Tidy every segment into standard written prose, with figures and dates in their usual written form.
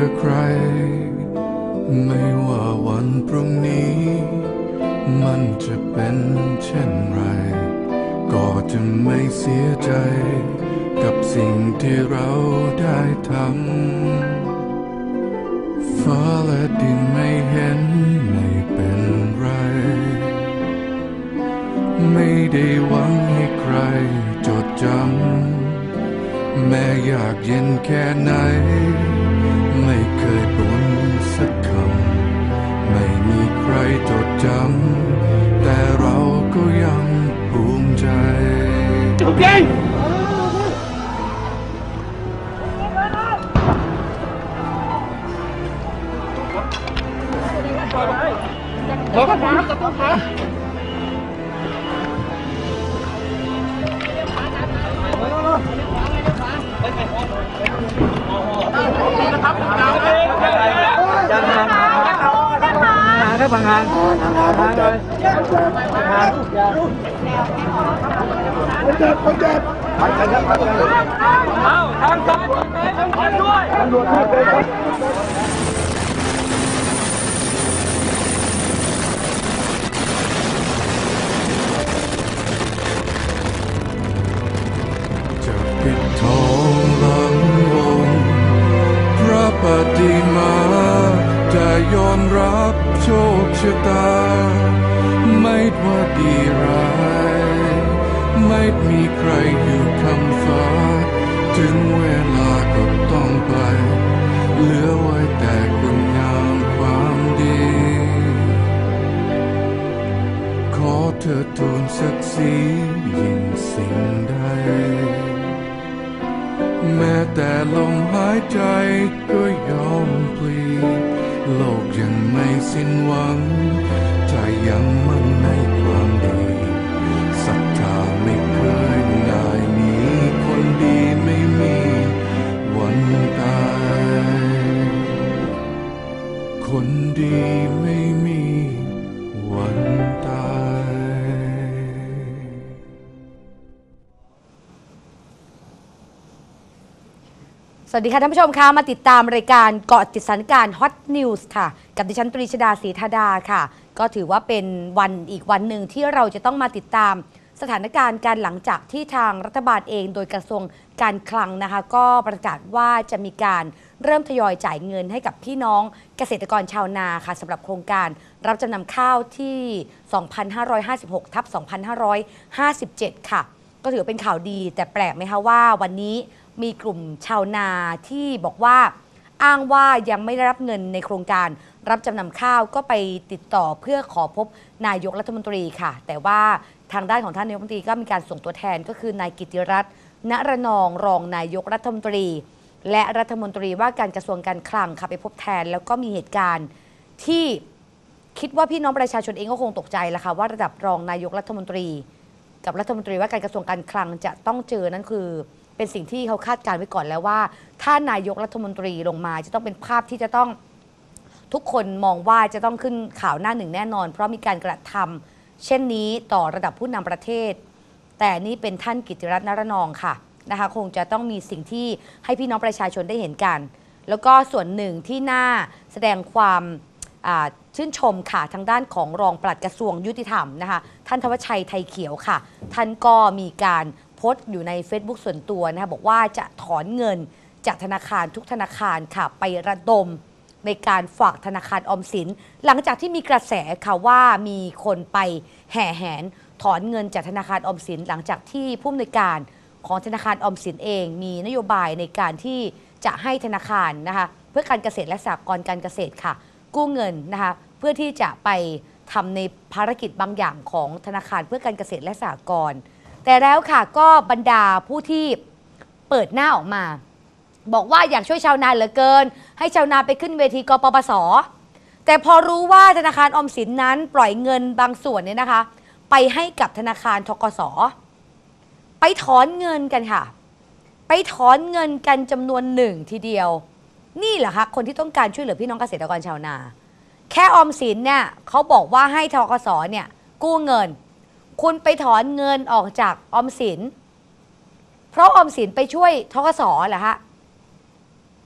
ใครไม่ว่าวันพรุ่งนี้มันจะเป็นเช่นไรก็จะไม่เสียใจกับสิ่งที่เราได้ทำฟ้าและดินไม่เห็นไม่เป็นไรไม่ได้หวังให้ใครจดจำแม้อยากเย็นแค่ไหนไม่เคยบ่นสักคำไม่มีใครจดจำแต่เราก็ยังภูมิใจจุกเก่งบอกกันมากับต้องขา các bạn hàng rồi จะปิดทองหลังวงพระปฏิมาจะยอมรับโชคชะตาไม่ว่าดีร้ายไม่มีใครอยู่คำฟ้าถึงเวลาก็ต้องไปเหลือไว้แต่คุณงามความดีขอเธอทูลศักดิ์ศรียิ่งสิ่งใดแม้แต่ลมหายใจก็ยอมพลีโลกยังไม่สิ้นหวังถ้ายังมั่นในความดีศรัทธาไม่เคยง่ายมีคนดีไม่มีวันตายคนดีไม่มีวันตายสวัสดีค่ะท่านผู้ชมคะมาติดตามรายการเกาะติดสถานการณ์ฮอตนิวส์ค่ะกับดิฉันตรีชดาศรีธาดาค่ะก็ถือว่าเป็นวันอีกวันหนึ่งที่เราจะต้องมาติดตามสถานการณ์การหลังจากที่ทางรัฐบาลเองโดยกระทรวงการคลังนะคะก็ประกาศว่าจะมีการเริ่มทยอยจ่ายเงินให้กับพี่น้องเกษตรกรชาวนาค่ะสำหรับโครงการรับจำนำข้าวที่ 2556/2557 ค่ะก็ถือเป็นข่าวดีแต่แปลกไหมคะว่าวันนี้มีกลุ่มชาวนาที่บอกว่าอ้างว่ายังไม่ได้รับเงินในโครงการรับจำนำข้าวก็ไปติดต่อเพื่อขอพบนายกรัฐมนตรีค่ะแต่ว่าทางด้านของท่านนายกรัฐมนตรีก็มีการส่งตัวแทนก็คือนายกิติรัตน์ ณรนองรองนายกรัฐมนตรีและรัฐมนตรีว่าการกระทรวงการคลังค่ะไปพบแทนแล้วก็มีเหตุการณ์ที่คิดว่าพี่น้องประชาชนเองก็คงตกใจแล้วค่ะว่าระดับรองนายกรัฐมนตรีกับรัฐมนตรีว่าการกระทรวงการคลังจะต้องเจอนั่นคือเป็นสิ่งที่เขาคาดการณ์ไว้ก่อนแล้วว่าถ้านายกรัฐมนตรีลงมาจะต้องเป็นภาพที่จะต้องทุกคนมองว่าจะต้องขึ้นข่าวหน้าหนึ่งแน่นอนเพราะมีการกระทำเช่นนี้ต่อระดับผู้นำประเทศแต่นี่เป็นท่านกิติรัตน์ ณรนองค่ะนะคะคงจะต้องมีสิ่งที่ให้พี่น้องประชาชนได้เห็นกันแล้วก็ส่วนหนึ่งที่น่าแสดงความชื่นชมค่ะทางด้านของรองปลัดกระทรวงยุติธรรมนะคะท่านธวัชชัยไทยเขียวค่ะท่านก็มีการโพสต์อยู่ใน Facebook ส่วนตัวนะคะบอกว่าจะถอนเงินจากธนาคารทุกธนาคารค่ะไประดมในการฝากธนาคารออมสินหลังจากที่มีกระแสค่ะว่ามีคนไปแห่แหนถอนเงินจากธนาคารออมสินหลังจากที่ผู้อำนวยการของธนาคารออมสินเองมีนโยบายในการที่จะให้ธนาคารนะคะเพื่อการเกษตรและสหกรณ์การเกษตรค่ะกู้เงินนะคะเพื่อที่จะไปทำในภารกิจบางอย่างของธนาคารเพื่อการเกษตรและสหกรณ์แต่แล้วค่ะก็บรรดาผู้ที่เปิดหน้าออกมาบอกว่าอยากช่วยชาวนาเหลือเกินให้ชาวนาไปขึ้นเวทีกปปส.แต่พอรู้ว่าธนาคารออมสินนั้นปล่อยเงินบางส่วนเนี่ยนะคะไปให้กับธนาคารธกส.ไปถอนเงินกันค่ะไปถอนเงินกันจำนวนหนึ่งทีเดียวนี่แหละค่ะคนที่ต้องการช่วยเหลือพี่น้องเกษตรกรชาวนาแค่ออมสินเนี่ยเขาบอกว่าให้ธกส.เนี่ยกู้เงินคุณไปถอนเงินออกจากออมสินเพราะออมสินไปช่วยธกส.เหรอฮะ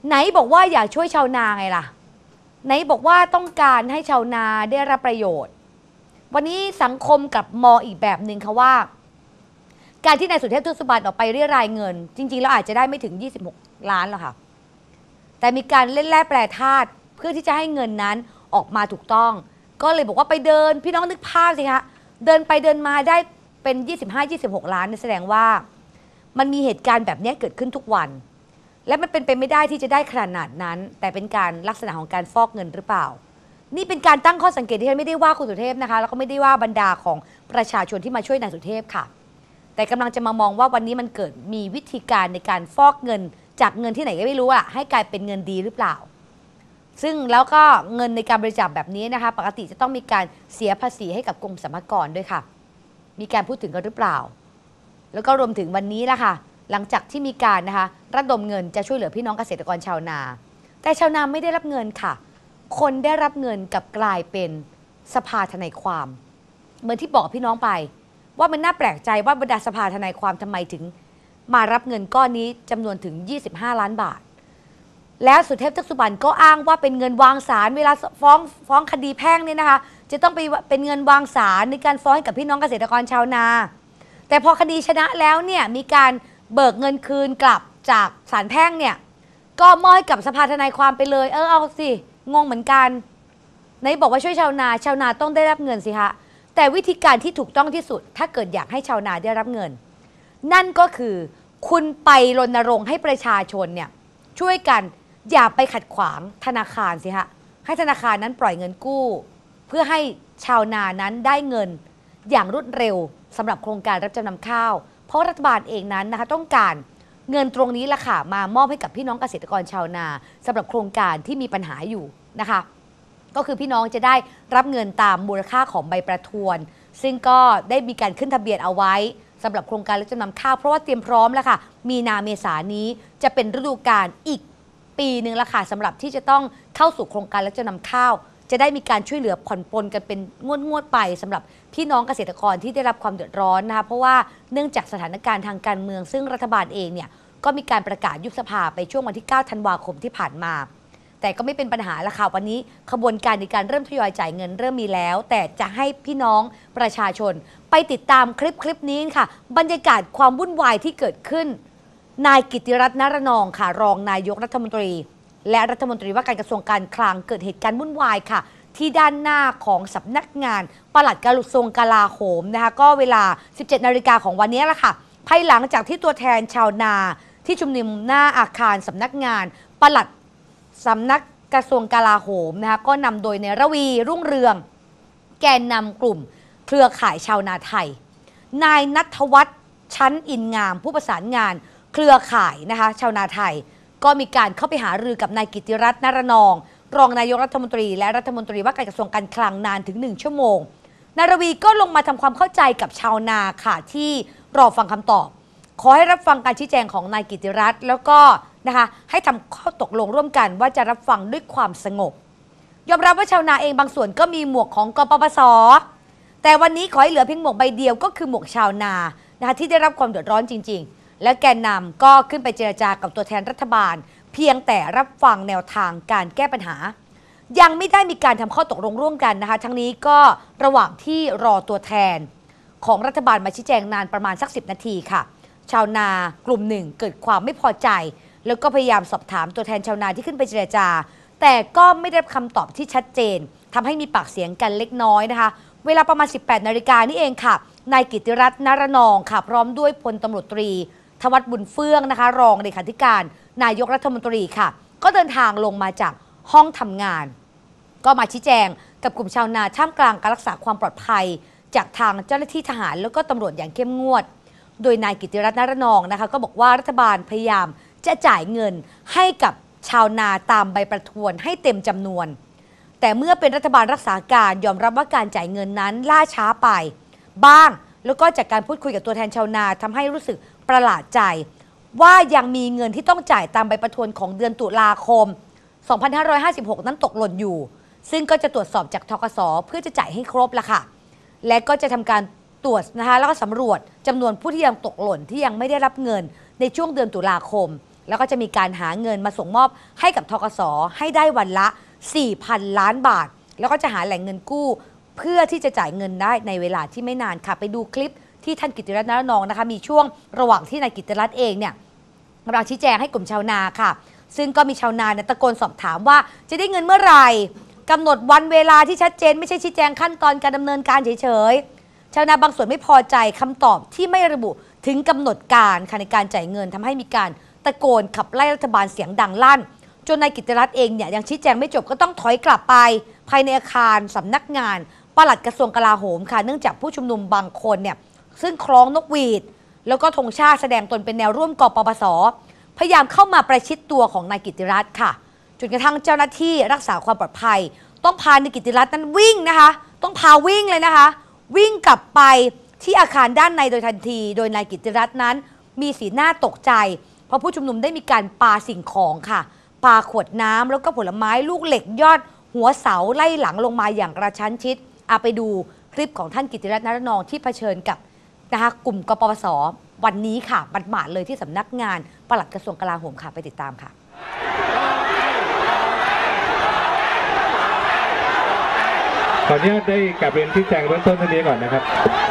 ไหนบอกว่าอยากช่วยชาวนาไงล่ะไหนบอกว่าต้องการให้ชาวนาได้รับประโยชน์วันนี้สังคมกลับมองอีกแบบหนึ่งค่ะว่าการที่นายสุเทพ เทือกสุบรรณออกไปเรียรายเงินจริงๆแล้วอาจจะได้ไม่ถึง26 ล้านหรอกค่ะแต่มีการเล่นแร่แปรธาตุเพื่อที่จะให้เงินนั้นออกมาถูกต้องก็เลยบอกว่าไปเดินพี่น้องนึกภาพสิคะเดินไปเดินมาได้เป็น25-26 ล้านแสดงว่ามันมีเหตุการณ์แบบนี้เกิดขึ้นทุกวันและมันเป็นไปไม่ได้ที่จะได้ขนาดนั้นแต่เป็นการลักษณะของการฟอกเงินหรือเปล่านี่เป็นการตั้งข้อสังเกตที่ฉันไม่ได้ว่าคุณสุเทพนะคะแล้วก็ไม่ได้ว่าบรรดาของประชาชนที่มาช่วยนายสุเทพค่ะแต่กำลังจะมามองว่าวันนี้มันเกิดมีวิธีการในการฟอกเงินจากเงินที่ไหนก็ไม่รู้อะให้กลายเป็นเงินดีหรือเปล่าซึ่งแล้วก็เงินในการบริจาคแบบนี้นะคะปกติจะต้องมีการเสียภาษีให้กับกรมสรรพากรด้วยค่ะมีการพูดถึงกันหรือเปล่าแล้วก็รวมถึงวันนี้ละค่ะหลังจากที่มีการนะคะระดมเงินจะช่วยเหลือพี่น้องเกษตรกรชาวนาแต่ชาวนาไม่ได้รับเงินค่ะคนได้รับเงินกับกลายเป็นสภาทนายความเหมือนที่บอกพี่น้องไปว่ามันน่าแปลกใจว่าบรรดาสภาทนายความทำไมถึงมารับเงินก้อนนี้จำนวนถึง25 ล้านบาทแล้วสุเทพ เทือกสุบรรณก็อ้างว่าเป็นเงินวางศาลเวลาฟ้องคดีแพ่งเนี่ยนะคะจะต้องไปเป็นเงินวางศาลในการฟ้องให้กับพี่น้องเกษตรกรชาวนาแต่พอคดีชนะแล้วเนี่ยมีการเบิกเงินคืนกลับจากศาลแพ่งเนี่ยก็มอบให้กับสภาทนายความไปเลยเอาสิงงเหมือนกันไหนบอกว่าช่วยชาวนาต้องได้รับเงินสิคะแต่วิธีการที่ถูกต้องที่สุดถ้าเกิดอยากให้ชาวนาได้รับเงินนั่นก็คือคุณไปรณรงค์ให้ประชาชนเนี่ยช่วยกันอย่าไปขัดขวางธนาคารสิฮะให้ธนาคารนั้นปล่อยเงินกู้เพื่อให้ชาวนานั้นได้เงินอย่างรวดเร็วสำหรับโครงการรับจำนำข้าวเพราะรัฐบาลเองนั้นนะคะต้องการเงินตรงนี้ล่ะค่ะมามอบให้กับพี่น้องเกษตรกรชาวนาสำหรับโครงการที่มีปัญหาอยู่นะคะก็คือพี่น้องจะได้รับเงินตามมูลค่าของใบประทวนซึ่งก็ได้มีการขึ้นทะเบียนเอาไว้สำหรับโครงการรับจำนำข้าวเพราะว่าเตรียมพร้อมแล้วค่ะมีนาเมษานี้จะเป็นฤดูกาลอีกปีหนึ่งละค่ะสำหรับที่จะต้องเข้าสู่โครงการรับจำนำข้าวจะได้มีการช่วยเหลือผ่อนปลนกันเป็นงวดไปสำหรับพี่น้องเกษตรกรที่ได้รับความเดือดร้อนนะคะเพราะว่าเนื่องจากสถานการณ์ทางการเมืองซึ่งรัฐบาลเองเนี่ยก็มีการประกาศยุบสภาไปช่วงวันที่9 ธันวาคมที่ผ่านมาแต่ก็ไม่เป็นปัญหาละค่ะวันนี้ขบวนการในการเริ่มทยอยจ่ายเงินเริ่มมีแล้วแต่จะให้พี่น้องประชาชนไปติดตามคลิปนี้ค่ะบรรยากาศความวุ่นวายที่เกิดขึ้นนายกิติรัตน์ นรนองค์ค่ะรองนายกรัฐมนตรีและรัฐมนตรีว่าการกระทรวงการคลังเกิดเหตุการณ์วุ่นวายค่ะที่ด้านหน้าของสำนักงานปลัดกระทรวงกลาโหมนะคะก็เวลา 17 นาฬิกาของวันนี้ละค่ะภายหลังจากที่ตัวแทนชาวนาที่ชุมนุมหน้าอาคารสำนักงานปลัดสำนักกระทรวงกลาโหมนะคะก็นำโดยในระวีรุ่งเรืองแกนนำกลุ่มเครือข่ายชาวนาไทยนายณัฐวัฒน์ชั้นอินงามผู้ประสานงานเครือข่ายนะคะชาวนาไทยก็มีการเข้าไปหารือกับนายกิติรัตน์ นรนองค์รองนายกรัฐมนตรีและรัฐมนตรีว่าการกระทรวงการคลังนานถึง1 ชั่วโมงนายระวีก็ลงมาทำความเข้าใจกับชาวนาค่ะที่รอฟังคำตอบขอให้รับฟังการชี้แจงของนายกิติรัตน์แล้วก็นะคะให้ทำข้อตกลงร่วมกันว่าจะรับฟังด้วยความสงบยอมรับว่าชาวนาเองบางส่วนก็มีหมวกของกปปส.แต่วันนี้ขอให้เหลือเพียงหมวกใบเดียวก็คือหมวกชาวนานะคะที่ได้รับความเดือดร้อนจริงๆและแกนนำก็ขึ้นไปเจรจากับตัวแทนรัฐบาลเพียงแต่รับฟังแนวทางการแก้ปัญหายังไม่ได้มีการทำข้อตกลงร่วมกันนะคะทั้งนี้ก็ระหว่างที่รอตัวแทนของรัฐบาลมาชี้แจงนานประมาณสัก10 นาทีค่ะชาวนากลุ่มหนึ่งเกิดความไม่พอใจแล้วก็พยายามสอบถามตัวแทนชาวนาที่ขึ้นไปเจรจาแต่ก็ไม่ได้รับคำตอบที่ชัดเจนทำให้มีปากเสียงกันเล็กน้อยนะคะเวลาประมาณ 18 นาฬิกานี่เองค่ะนายกิติรัตน์ นรนองค์ค่ะพร้อมด้วยพลตำรวจตรีธวัชบุญเฟื่องนะคะรองเลขาธิการนายกรัฐมนตรีค่ะก็เดินทางลงมาจากห้องทำงานก็มาชี้แจงกับกลุ่มชาวนาท่ามกลางการรักษาความปลอดภัยจากทางเจ้าหน้าที่ทหารแล้วก็ตำรวจอย่างเข้มงวดโดยนายกิติรัตน์ นรนองค์นะคะก็บอกว่ารัฐบาลพยายามจะจ่ายเงินให้กับชาวนาตามใบประทวนให้เต็มจำนวนแต่เมื่อเป็นรัฐบาลรักษาการยอมรับว่าการจ่ายเงินนั้นล่าช้าไปบ้างแล้วก็จากการพูดคุยกับตัวแทนชาวนาทำให้รู้สึกประหลาดใจว่ายังมีเงินที่ต้องจ่ายตามใบประทวนของเดือนตุลาคม 2556 นั้นตกหล่นอยู่ซึ่งก็จะตรวจสอบจากธกส.เพื่อจะจ่ายให้ครบละค่ะและก็จะทำการตรวจนะคะแล้วก็สำรวจจำนวนผู้ที่ยังตกหล่นที่ยังไม่ได้รับเงินในช่วงเดือนตุลาคมแล้วก็จะมีการหาเงินมาส่งมอบให้กับธกส.ให้ได้วันละ 4,000 ล้านบาทแล้วก็จะหาแหล่งเงินกู้เพื่อที่จะจ่ายเงินได้ในเวลาที่ไม่นานค่ะไปดูคลิปที่ท่านกิตติรัตน์ นรนองนะคะมีช่วงระหว่างที่นายกิตติรัตน์เองเนี่ยกำลังชี้แจงให้กลุ่มชาวนาค่ะซึ่งก็มีชาวนาเนี่ยตะโกนสอบถามว่าจะได้เงินเมื่อไหร่กำหนดวันเวลาที่ชัดเจนไม่ใช่ชี้แจงขั้นตอนการดำเนินการเฉยๆชาวนาบางส่วนไม่พอใจคำตอบที่ไม่ระบุถึงกำหนดการในการจ่ายเงินทำให้มีการตะโกนขับไล่รัฐบาลเสียงดังลั่นจนนายกิตติรัตน์เองเนี่ยยังชี้แจงไม่จบก็ต้องถอยกลับไปภายในอาคารสำนักงานปลัดกระทรวงกลาโหมค่ะเนื่องจากผู้ชุมนุมบางคนเนี่ยซึ่งคล้องนกหวีดแล้วก็ธงชาติแสดงตนเป็นแนวร่วมกปปส.พยายามเข้ามาประชิดตัวของนายกิตติรัตน์ค่ะจนกระทั่งเจ้าหน้าที่รักษาความปลอดภัยต้องพานายกิตติรัตน์นั้นวิ่งนะคะต้องพาวิ่งเลยนะคะวิ่งกลับไปที่อาคารด้านในโดยทันทีโดยนายกิตติรัตน์นั้นมีสีหน้าตกใจเพราะผู้ชุมนุมได้มีการปาสิ่งของค่ะปาขวดน้ำแล้วก็ผลไม้ลูกเหล็กยอดหัวเสาไล่หลังลงมาอย่างกระชั้นชิดไปดูคลิปของท่านกิตติรัตน์ นรนองที่เผชิญกับนะคะกลุ่มกปปส.วันนี้ค่ะบัดหมาดเลยที่สำนักงานปลัดกระทรวงกลาโหมค่ะไปติดตามค่ะขออนุญาตได้กลับเรียนชี้แจงเบื้องต้นเท่านี้ก่อนนะครับ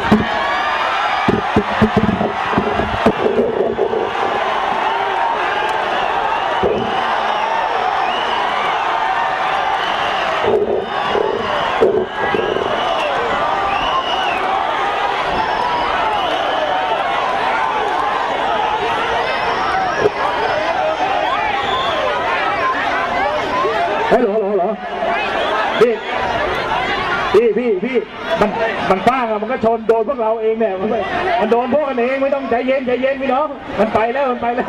เฮ้ยหรอพี่มันฟ้าอะมันก็ชนโดนพวกเราเองเนี่ยมันโดนพวกกันเองไม่ต้องใจเย็นพี่น้องมันไปแล้ว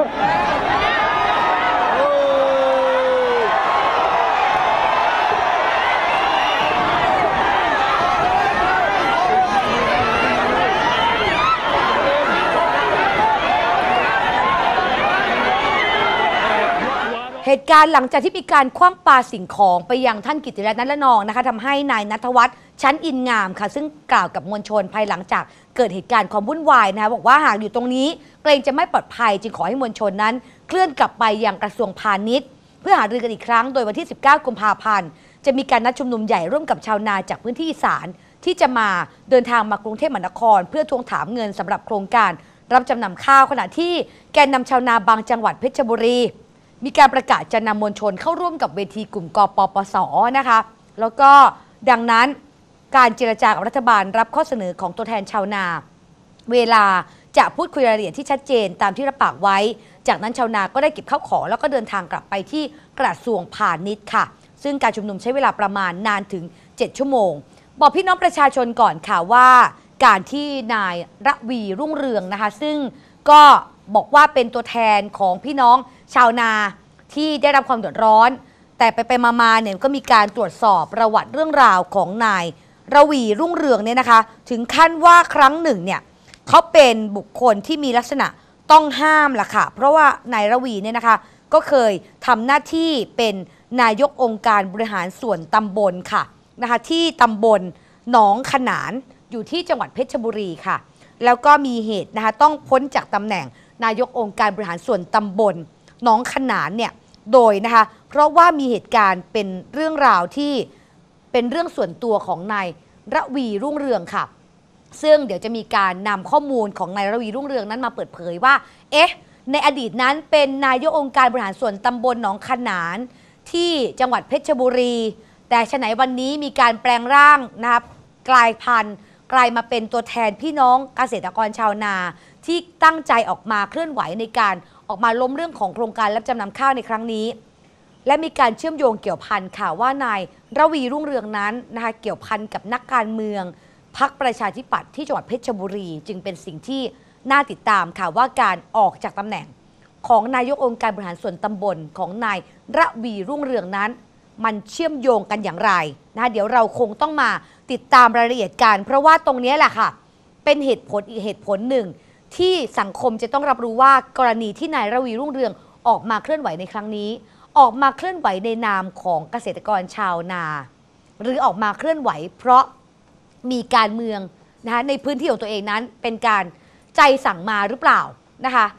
เหตุการณ์หลังจากที่มีการคว้างปาสิ่งของไปยังท่านกิตติรัตน์ นรนองนะคะทำให้นายณัฐวัฒน์ชั้นอินงามค่ะซึ่งกล่าวกับมวลชนภายหลังจากเกิดเหตุการณ์ความวุ่นวายนะคะบอกว่าหากอยู่ตรงนี้เกรงจะไม่ปลอดภัยจึงขอให้มวลชนนั้นเคลื่อนกลับไปยังกระทรวงพาณิชย์เพื่อหารือกันอีกครั้งโดยวันที่ 19 กุมภาพันธ์จะมีการนัดชุมนุมใหญ่ร่วมกับชาวนาจากพื้นที่อีสานที่จะมาเดินทางมากรุงเทพมหานครเพื่อทวงถามเงินสำหรับโครงการรับจำนำข้าวขณะที่แกนนำชาวนาบางจังหวัดเพชรบุรีมีการประกาศจะนำมวลชนเข้าร่วมกับเวทีกลุ่มกปปส.นะคะแล้วก็ดังนั้นการเจรจากับรัฐบาลรับข้อเสนอของตัวแทนชาวนาเวลาจะพูดคุยรายละเอียดที่ชัดเจนตามที่รับปากไว้จากนั้นชาวนาก็ได้เก็บข้าวของแล้วก็เดินทางกลับไปที่กระทรวงพาณิชย์ค่ะซึ่งการชุมนุมใช้เวลาประมาณนานถึง7ชั่วโมงบอกพี่น้องประชาชนก่อนค่ะว่าการที่นายระวีรุ่งเรืองนะคะซึ่งก็บอกว่าเป็นตัวแทนของพี่น้องชาวนาที่ได้รับความเดือดร้อนแต่ไปมาเนี่ยก็มีการตรวจสอบประวัติเรื่องราวของนายระวีรุ่งเรืองเนี่ยนะคะถึงขั้นว่าครั้งหนึ่งเนี่ยเขาเป็นบุคคลที่มีลักษณะต้องห้ามล่ะค่ะเพราะว่านายระวีเนี่ยนะคะก็เคยทำหน้าที่เป็นนายกองค์การบริหารส่วนตำบลค่ะนะคะที่ตำบลหนองขนานอยู่ที่จังหวัดเพชรบุรีค่ะแล้วก็มีเหตุนะคะต้องพ้นจากตำแหน่งนายกองค์การบริหารส่วนตำบลหนองขนานเนี่ยโดยนะคะเพราะว่ามีเหตุการณ์เป็นเรื่องราวที่เป็นเรื่องส่วนตัวของนายระวีรุ่งเรืองค่ะซึ่งเดี๋ยวจะมีการนำข้อมูลของนายระวีรุ่งเรืองนั้นมาเปิดเผยว่าในอดีตนั้นเป็นนายกองค์การบริหารส่วนตำบลหนองขนานที่จังหวัดเพชรบุรีแต่ฉะไหนวันนี้มีการแปลงร่างนะครับกลายมาเป็นตัวแทนพี่น้องเกษตรกรชาวนาที่ตั้งใจออกมาเคลื่อนไหวในการออกมาล้มเรื่องของโครงการรับจำนำข้าวในครั้งนี้และมีการเชื่อมโยงเกี่ยวพันค่ะว่านายระวีรุ่งเรืองนั้นนะคะเกี่ยวพันกับนักการเมืองพรรคประชาธิปัตย์ที่จังหวัดเพชรบุรีจึงเป็นสิ่งที่น่าติดตามค่ะว่าการออกจากตำแหน่งของนายกองค์การบริหารส่วนตำบลของนายระวีรุ่งเรืองนั้นมันเชื่อมโยงกันอย่างไรนะเดี๋ยวเราคงต้องมาติดตามรายละเอียดกันเพราะว่าตรงนี้แหละค่ะเป็นเหตุผลอีกเหตุผลหนึ่งที่สังคมจะต้องรับรู้ว่ากรณีที่นายระวีรุ่งเรืองออกมาเคลื่อนไหวในครั้งนี้ออกมาเคลื่อนไหวในนามของเกษตรกรชาวนาหรือออกมาเคลื่อนไหวเพราะมีการเมืองนะคะในพื้นที่ของตัวเองนั้นเป็นการใจสั่งมาหรือเปล่านะคะ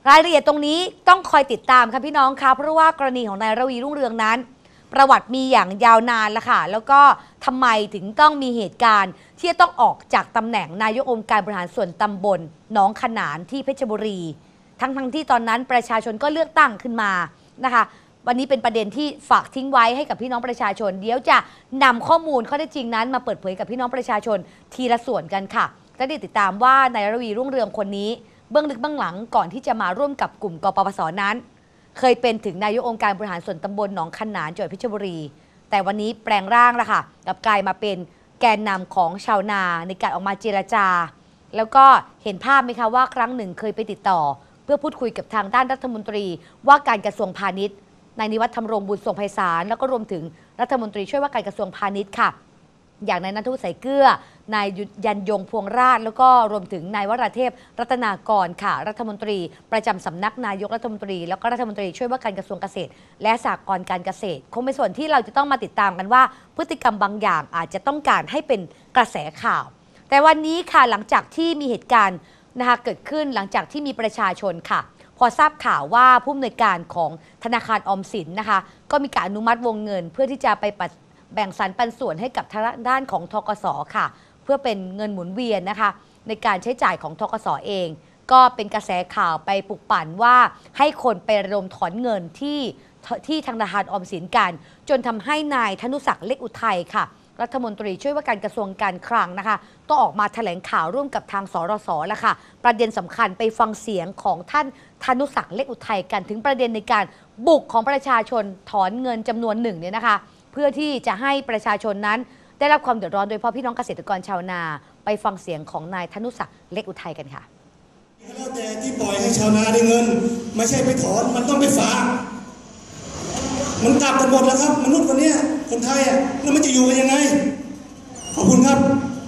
รายละเอียดตรงนี้ต้องคอยติดตามค่ะพี่น้องคะเพราะว่ากรณีของนายระวีรุ่งเรืองนั้นประวัติมีอย่างยาวนานแล้วค่ะแล้วก็ทำไมถึงต้องมีเหตุการณ์ที่จะต้องออกจากตำแหน่งนายกองค์การบริหารส่วนตำบลหนองขนานที่เพชรบุรีทั้งที่ตอนนั้นประชาชนก็เลือกตั้งขึ้นมานะคะวันนี้เป็นประเด็นที่ฝากทิ้งไว้ให้กับพี่น้องประชาชนเดี๋ยวจะนำข้อมูลข้อเท็จจริงนั้นมาเปิดเผยกับพี่น้องประชาชนทีละส่วนกันค่ะจะได้ติดตามว่านายระวีรุ่งเรืองคนนี้เบื้องลึกเบื้องหลังก่อนที่จะมาร่วมกับกลุ่มกปปสนั้นเคยเป็นถึงนายกองค์การบริหารส่วนตำบลหนองขนานจังหวัดเพชรบุรีแต่วันนี้แปลงร่างแล้วค่ะกลับกลายมาเป็นแกนนำของชาวนาในการออกมาเจรจาแล้วก็เห็นภาพไหมคะว่าครั้งหนึ่งเคยไปติดต่อเพื่อพูดคุยกับทางด้านรัฐมนตรีว่าการกระทรวงพาณิชย์นายนิวัฒน์ธรรมรงบุญทรงไพศาลแล้วก็รวมถึงรัฐมนตรีช่วยว่าการกระทรวงพาณิชย์ค่ะอย่างนายณัฐวุฒิ สายเกลือนายยันยงพวงราชแล้วก็รวมถึงนายวราเทพรัตนากรค่ะรัฐมนตรีประจำสำนักนายกรัฐมนตรีแล้วก็รัฐมนตรีช่วยว่าการกระทรวงเกษตรและสหกรณ์การเกษตรคงเป็นส่วนที่เราจะต้องมาติดตามกันว่าพฤติกรรมบางอย่างอาจจะต้องการให้เป็นกระแสข่าวแต่วันนี้ค่ะหลังจากที่มีเหตุการณ์นะคะเกิดขึ้นหลังจากที่มีประชาชนค่ะพอทราบข่าวว่าผู้อำนวยการของธนาคารออมสินนะคะก็มีการอนุมัติวงเงินเพื่อที่จะไปแบ่งสรรปันส่วนให้กับทางด้านของธกสค่ะเพื่อเป็นเงินหมุนเวียนนะคะในการใช้จ่ายของธกสเองก็เป็นกระแสข่าวไปปลุกปั่นว่าให้คนไประดมถอนเงินที่ธนาคารออมสินกันจนทำให้นายธนุศักดิ์เล็กอุทัยค่ะรัฐมนตรีช่วยว่าการกระทรวงการคลังนะคะต้องออกมาแถลงข่าวร่วมกับทางสรสแล้วค่ะประเด็นสำคัญไปฟังเสียงของท่านธนุศักดิ์เล็กอุทัยกันถึงประเด็นในการบุกของประชาชนถอนเงินจำนวนหนึ่งเนี่ยนะคะเพื่อที่จะให้ประชาชนนั้นได้รับความเดือดร้อนโดยเฉพาะพี่น้องเกษตรกรชาวนาไปฟังเสียงของนายธนุศักดิ์เล็กอุทัยกันค่ะแล้วแต่ที่ปล่อยให้ชาวนาได้เงินไม่ใช่ไปถอนมันต้องไปฝากมันกลับกันหมดแล้วครับมนุษย์คนนี้คนไทยอ่ะแล้วมันจะอยู่กันยังไงขอบคุณครับ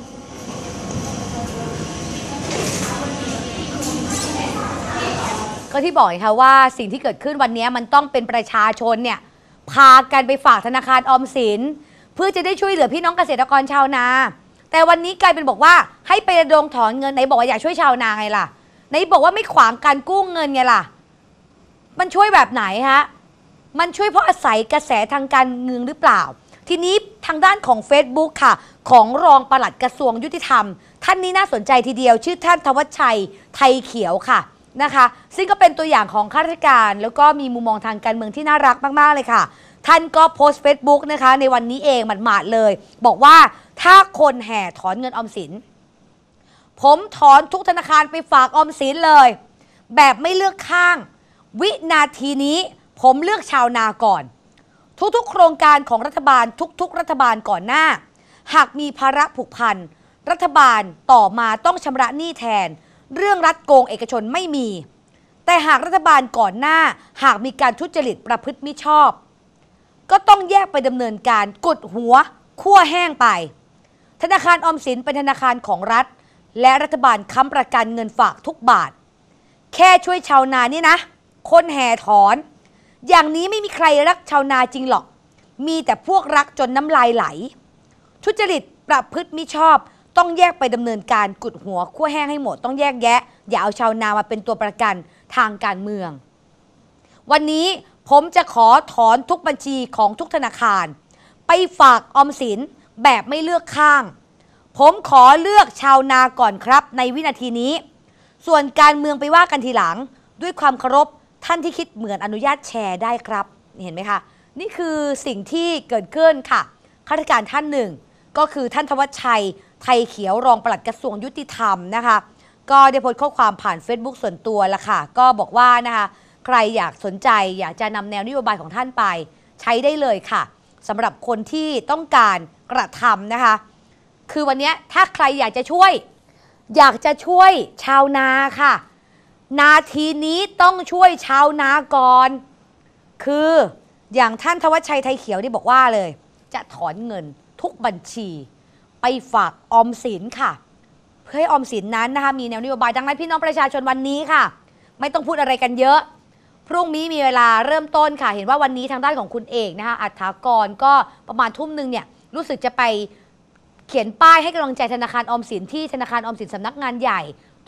ก็ที่บอกค่ะว่าสิ่งที่เกิดขึ้นวันนี้มันต้องเป็นประชาชนเนี่ยพากันไปฝากธนาคารออมสินเพื่อจะได้ช่วยเหลือพี่น้องเกษตรกรชาวนาแต่วันนี้กลายเป็นบอกว่าให้ไประดมถอนเงินไหนบอกว่าอยากช่วยชาวนาไงล่ะไหนบอกว่าไม่ขวางการกู้เงินไงล่ะมันช่วยแบบไหนฮะมันช่วยเพราะอาศัยกระแสทางการเมืองหรือเปล่าทีนี้ทางด้านของ Facebook ค่ะของรองปลัดกระทรวงยุติธรรมท่านนี้น่าสนใจทีเดียวชื่อท่านธวัชชัยไทยเขียวค่ะนะคะซึ่งก็เป็นตัวอย่างของข้าราชการแล้วก็มีมุมมองทางการเมืองที่น่ารักมากๆเลยค่ะท่านก็โพสต์ Facebook นะคะในวันนี้เองหมาดๆเลยบอกว่าถ้าคนแห่ถอนเงินออมสินผมถอนทุกธนาคารไปฝากออมสินเลยแบบไม่เลือกข้างวินาทีนี้ผมเลือกชาวนาก่อนทุกๆโครงการของรัฐบาลทุกๆรัฐบาลก่อนหน้าหากมีภาระผูกพันรัฐบาลต่อมาต้องชำระหนี้แทนเรื่องรัฐโกงเอกชนไม่มีแต่หากรัฐบาลก่อนหน้าหากมีการทุจริตประพฤติมิชอบก็ต้องแยกไปดำเนินการกดหัวคั่วแห้งไปธนาคารออมสินเป็นธนาคารของรัฐและรัฐบาลค้ำประกันเงินฝากทุกบาทแค่ช่วยชาวนานี่นะคนแห่ถอนอย่างนี้ไม่มีใครรักชาวนาจริงหรอกมีแต่พวกรักจนน้ำลายไหลทุจริตประพฤติมิชอบต้องแยกไปดำเนินการกุดหัวคั่วแห้งให้หมดต้องแยกแยะอย่าเอาชาวนามาเป็นตัวประกันทางการเมืองวันนี้ผมจะขอถอนทุกบัญชีของทุกธนาคารไปฝากออมสินแบบไม่เลือกข้างผมขอเลือกชาวนาก่อนครับในวินาทีนี้ส่วนการเมืองไปว่ากันทีหลังด้วยความเคารพท่านที่คิดเหมือนอนุญาตแชร์ได้ครับเห็นไหมคะนี่คือสิ่งที่เกิดขึ้นค่ะข้าราชการท่านหนึ่งก็คือท่านธวัชชัยไทยเขียวรองปลัดกระทรวงยุติธรรมนะคะก็ได้โพสต์ข้อความผ่าน Facebook ส่วนตัวละค่ะก็บอกว่านะคะใครอยากสนใจอยากจะนำแนวนโยบายของท่านไปใช้ได้เลยค่ะสำหรับคนที่ต้องการกระทำนะคะคือวันนี้ถ้าใครอยากจะช่วยชาวนาค่ะนาทีนี้ต้องช่วยชาวนาก่อนคืออย่างท่านธวัชชัยไทยเขียวที่บอกว่าเลยจะถอนเงินทุกบัญชีไปฝากออมสินค่ะเพื่อให้ออมสินนั้นนะคะมีแนวนโยบายดังนั้นพี่น้องประชาชนวันนี้ค่ะไม่ต้องพูดอะไรกันเยอะพรุ่งนี้มีเวลาเริ่มต้นค่ะเห็นว่าวันนี้ทางด้านของคุณเอกนะคะอัฏฐากรก็ประมาณทุ่มนึงเนี่ยรู้สึกจะไปเขียนป้ายให้กำลังใจธนาคารออมสินที่ธนาคารออมสินสำนักงานใหญ่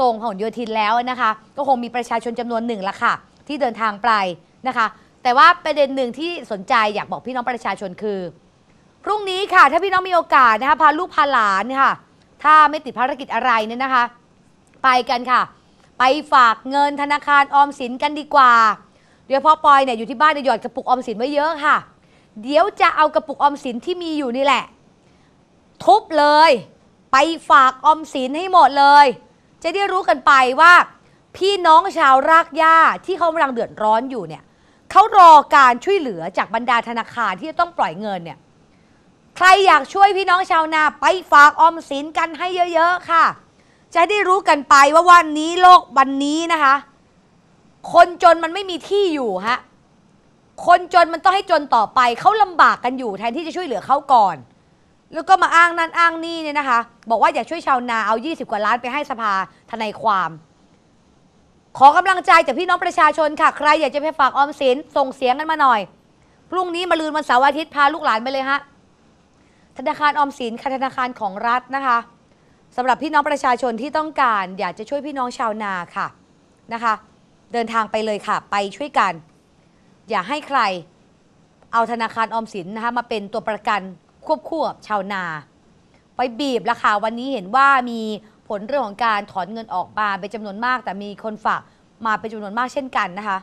ตรงพหลโยธินแล้วนะคะก็คงมีประชาชนจำนวนหนึ่งละค่ะที่เดินทางไปนะคะแต่ว่าประเด็นหนึ่งที่สนใจอยากบอกพี่น้องประชาชนคือพรุ่งนี้ค่ะถ้าพี่น้องมีโอกาสนะคะพาลูกพาหลานค่ะถ้าไม่ติดภารกิจอะไรเนี่ยนะคะไปกันค่ะไปฝากเงินธนาคารออมสินกันดีกว่าเดี๋ยวพ่อปอยเนี่ยอยู่ที่บ้านหยอดกระปุกออมสินไว้เยอะค่ะเดี๋ยวจะเอากระปุกออมสินที่มีอยู่นี่แหละทุบเลยไปฝากออมสินให้หมดเลยจะได้รู้กันไปว่าพี่น้องชาวรากหญ้าที่เขากำลังเดือดร้อนอยู่เนี่ยเขารอการช่วยเหลือจากบรรดาธนาคารที่จะต้องปล่อยเงินเนี่ยใครอยากช่วยพี่น้องชาวนาไปฝากออมสินกันให้เยอะๆค่ะจะได้รู้กันไปว่าวันนี้โลกวันนี้นะคะคนจนมันไม่มีที่อยู่ฮะคนจนมันต้องให้จนต่อไปเขาลำบากกันอยู่แทนที่จะช่วยเหลือเขาก่อนแล้วก็มาอ้างนั่นอ้างนี่เนี่ยนะคะบอกว่าอยากช่วยชาวนาเอา20 กว่าล้านไปให้สภาทนายความขอกำลังใจจากพี่น้องประชาชนค่ะใครอยากจะไปฝากออมสินส่งเสียงกันมาหน่อยพรุ่งนี้มะรืนวันเสาร์อาทิตย์พาลูกหลานไปเลยฮะธนาคารออมสินค่ะธนาคารของรัฐนะคะสำหรับพี่น้องประชาชนที่ต้องการอยากจะช่วยพี่น้องชาวนาค่ะนะคะเดินทางไปเลยค่ะไปช่วยกันอย่าให้ใครเอาธนาคารออมสินนะคะมาเป็นตัวประกันควบคู่กับชาวนาไปบีบราคาวันนี้เห็นว่ามีผลเรื่องของการถอนเงินออกมาเป็นจำนวนมากแต่มีคนฝากมาเป็นจำนวนมากเช่นกันนะคะ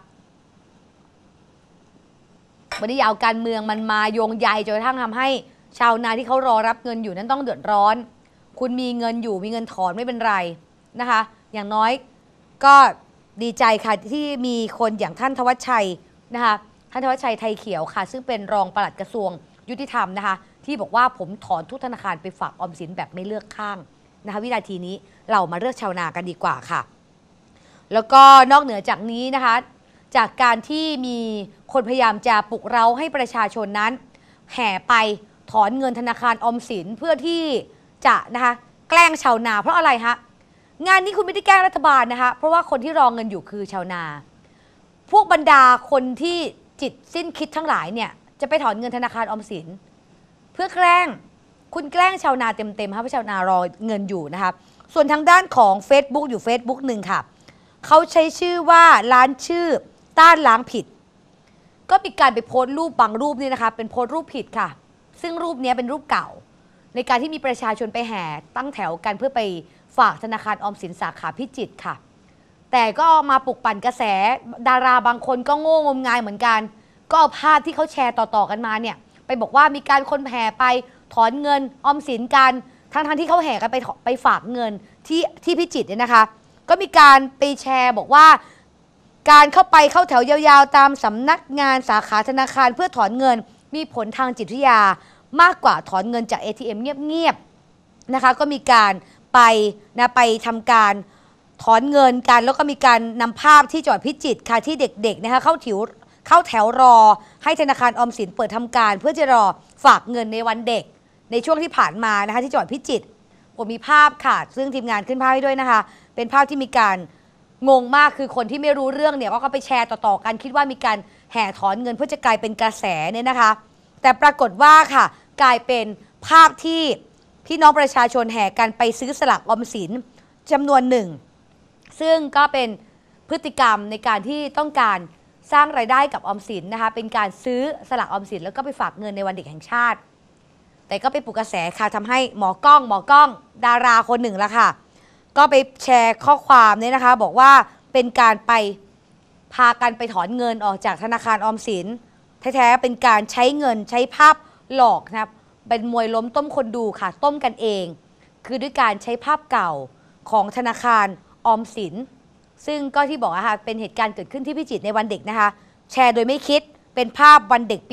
วันนี้ยาวการเมืองมันมาโยงใยจนกระทั่งทำให้ชาวนาที่เขารอรับเงินอยู่นั้นต้องเดือดร้อนคุณมีเงินอยู่มีเงินถอนไม่เป็นไรนะคะอย่างน้อยก็ดีใจค่ะที่มีคนอย่างท่านธวัชชัยนะคะท่านธวัชชัยไทยเขียวค่ะซึ่งเป็นรองปลัดกระทรวงยุติธรรมนะคะที่บอกว่าผมถอนทุกธนาคารไปฝากออมสินแบบไม่เลือกข้างนะคะวินาทีนี้เรามาเลือกชาวนากันดีกว่าค่ะแล้วก็นอกเหนือจากนี้นะคะจากการที่มีคนพยายามจะปลุกเร้าให้ประชาชนนั้นแห่ไปถอนเงินธนาคารออมสินเพื่อที่จะนะคะแกล้งชาวนาเพราะอะไรฮะงานนี้คุณไม่ได้แกล้งรัฐบาลนะคะเพราะว่าคนที่รอเงินอยู่คือชาวนาพวกบรรดาคนที่จิตสิ้นคิดทั้งหลายเนี่ยจะไปถอนเงินธนาคารออมสินเพื่อแกล้งคุณแกล้งชาวนาเต็มๆค่ะเพราะชาวนารอเงินอยู่นะคะส่วนทางด้านของ Facebook อยู่ Facebook หนึ่งค่ะเขาใช้ชื่อว่าร้านชื่อต้านล้างผิดก็มีการไปโพสต์รูปบางรูปนี่นะคะเป็นโพสต์รูปผิดค่ะซึ่งรูปนี้เป็นรูปเก่าในการที่มีประชาชนไปแห่ตั้งแถวกันเพื่อไปฝากธนาคารออมสินสาขาพิจิตรค่ะแต่ก็มาปลุกปั่นกระแสดาราบางคนก็โง่งมงายเหมือนกันก็เอาภาพที่เขาแชร์ต่อๆกันมาเนี่ยไปบอกว่ามีการคนแห่ไปถอนเงินออมสินกันทั้งที่เขาแห่กันไปฝากเงินที่พิจิตรเนี่ยนะคะก็มีการไปแชร์บอกว่าการเข้าแถวยาวๆตามสำนักงานสาขาธนาคารเพื่อถอนเงินมีผลทางจิตวิทยามากกว่าถอนเงินจาก ATM เงียบๆนะคะก็มีการไปทำการถอนเงินกันแล้วก็มีการนำภาพที่จังหวัดพิจิตรค่ะที่เด็กๆนะคะเข้าแถวรอให้ธนาคารออมสินเปิดทำการเพื่อจะรอฝากเงินในวันเด็กในช่วงที่ผ่านมานะคะที่จังหวัดพิจิตรผมมีภาพค่ะซึ่งทีมงานขึ้นภาพให้ด้วยนะคะเป็นภาพที่มีการงงมากคือคนที่ไม่รู้เรื่องเนี่ยก็ไปแชร์ต่อๆกันคิดว่ามีการแห่ถอนเงินเพื่อจะกลายเป็นกระแสเนี่ยนะคะแต่ปรากฏว่าค่ะกลายเป็นภาพที่พี่น้องประชาชนแห่กันไปซื้อสลากออมสินจำนวนหนึ่งซึ่งก็เป็นพฤติกรรมในการที่ต้องการสร้างรายได้กับออมสินนะคะเป็นการซื้อสลากออมสินแล้วก็ไปฝากเงินในวันเด็กแห่งชาติแต่ก็ไปปลุกกระแสค่ะทำให้หมอกล้องดาราคนหนึ่งละค่ะก็ไปแชร์ข้อความนี้นะคะบอกว่าเป็นการไปพากันไปถอนเงินออกจากธนาคารออมสินแท้ๆเป็นการใช้เงินใช้ภาพหลอกนะครับเป็นมวยล้มต้มคนดูค่ะต้มกันเองคือด้วยการใช้ภาพเก่าของธนาคารออมสินซึ่งก็ที่บอกนะคะเป็นเหตุการณ์เกิดขึ้นที่พิจิตรในวันเด็กนะคะแชร์โดยไม่คิดเป็นภาพวันเด็กปี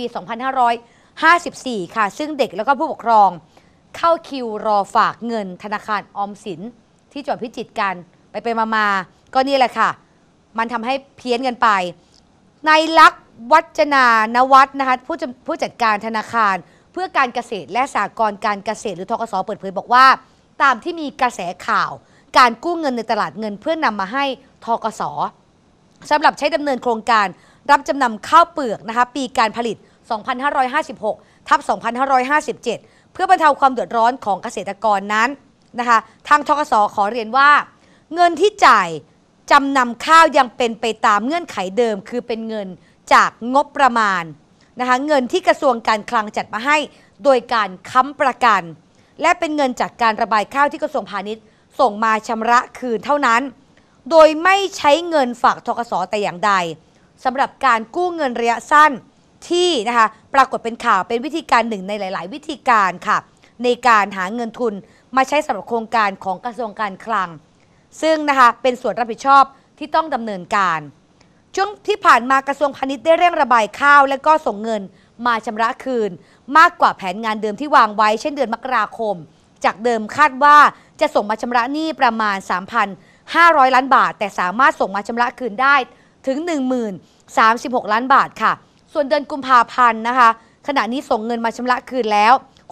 2554 ค่ะซึ่งเด็กแล้วก็ผู้ปกครองเข้าคิวรอฝากเงินธนาคารออมสินที่จังหวัดพิจิตรกันไปมาก็นี่แหละค่ะมันทำให้เพี้ยนกันไปนายลักษณ์วัจนานวัฒน์นะคะผู้จัดการธนาคารเพื่อการเกษตรและสหกรณ์การเกษตรหรือธกส.เปิดเผยบอกว่าตามที่มีกระแสข่าวการกู้เงินในตลาดเงินเพื่อนำมาให้ธกส.สำหรับใช้ดำเนินโครงการรับจำนำข้าวเปลือกนะคะปีการผลิต 2556/2557 เพื่อบรรเทาความเดือดร้อนของเกษตรกรนั้นนะคะทางธกส.ขอเรียนว่าเงินที่จ่ายจำนำข้าวยังเป็นไปตามเงื่อนไขเดิมคือเป็นเงินจากงบประมาณนะคะเงินที่กระทรวงการคลังจัดมาให้โดยการค้ำประกันและเป็นเงินจากการระบายข้าวที่กระทรวงพาณิชย์ส่งมาชำระคืนเท่านั้นโดยไม่ใช้เงินฝากธกส.แต่อย่างใดสำหรับการกู้เงินระยะสั้นที่นะคะปรากฏเป็นข่าวเป็นวิธีการหนึ่งในหลายๆวิธีการค่ะในการหาเงินทุนมาใช้สำหรับโครงการของกระทรวงการคลังซึ่งนะคะเป็นส่วนรับผิดชอบที่ต้องดำเนินการช่วงที่ผ่านมากระทรวงพาณิชย์ได้เร่งระบายข้าวและก็ส่งเงินมาชำระคืนมากกว่าแผนงานเดิมที่วางไว้เช่นเดือนมกราคมจากเดิมคาดว่าจะส่งมาชำระหนี้ประมาณ 3,500 ล้านบาทแต่สามารถส่งมาชำระคืนได้ถึง 10,036 ล้านบาทค่ะส่วนเดือนกุมภาพันธ์นะคะขณะนี้ส่งเงินมาชำระคืนแล้ว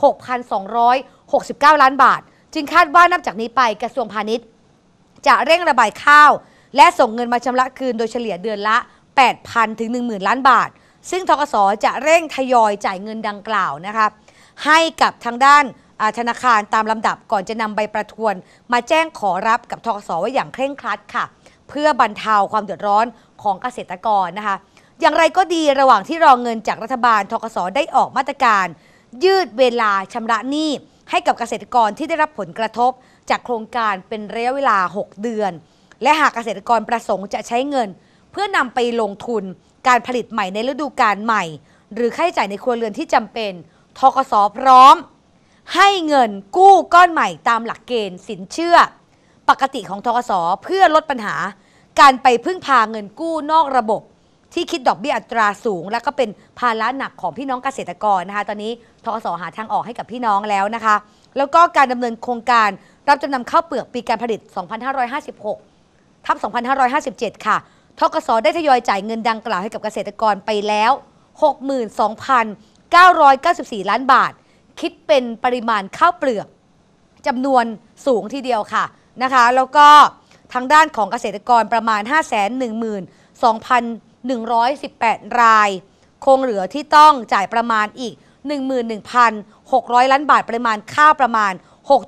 6,269 ล้านบาทจึงคาดว่านับจากนี้ไปกระทรวงพาณิชย์จะเร่งระบายข้าวและส่งเงินมาชำระคืนโดยเฉลี่ยเดือนละ 8,000 ถึง 10,000 ล้านบาทซึ่งธกส.จะเร่งทยอยจ่ายเงินดังกล่าวนะคะให้กับทางด้านธนาคารตามลำดับก่อนจะนำใบประทวนมาแจ้งขอรับกับธกส.ไว้อย่างเคร่งครัดค่ะเพื่อบรรเทาความเดือดร้อนของเกษตรกรนะคะอย่างไรก็ดีระหว่างที่รอเงินจากรัฐบาลธกส.ได้ออกมาตรการยืดเวลาชำระหนี้ให้กับเกษตรกรที่ได้รับผลกระทบจากโครงการเป็นระยะเวลา 6 เดือนและหากเกษตรกรประสงค์จะใช้เงินเพื่อนำไปลงทุนการผลิตใหม่ในฤดูกาลใหม่หรือค่าใช้จ่ายในครัวเรือนที่จำเป็นธกส.พร้อมให้เงินกู้ก้อนใหม่ตามหลักเกณฑ์สินเชื่อปกติของธกส.เพื่อลดปัญหาการไปพึ่งพาเงินกู้นอกระบบที่คิดดอกเบี้ยอัตราสูงและก็เป็นภาระหนักของพี่น้องเกษตรกรนะคะตอนนี้ธกส.หาทางออกให้กับพี่น้องแล้วนะคะแล้วก็การดำเนินโครงการรับจำนำข้าวเปลือกปีการผลิต 2556/2557 ค่ะธกส.ได้ทยอยจ่ายเงินดังกล่าวให้กับเกษตรกรไปแล้ว 62,994 ล้านบาทคิดเป็นปริมาณข้าวเปลือกจำนวนสูงทีเดียวค่ะนะคะแล้วก็ทางด้านของเกษตรกรประมาณ 512,118 รายคงเหลือที่ต้องจ่ายประมาณอีก 11,600 ล้านบาทปริมาณข้าวประมาณ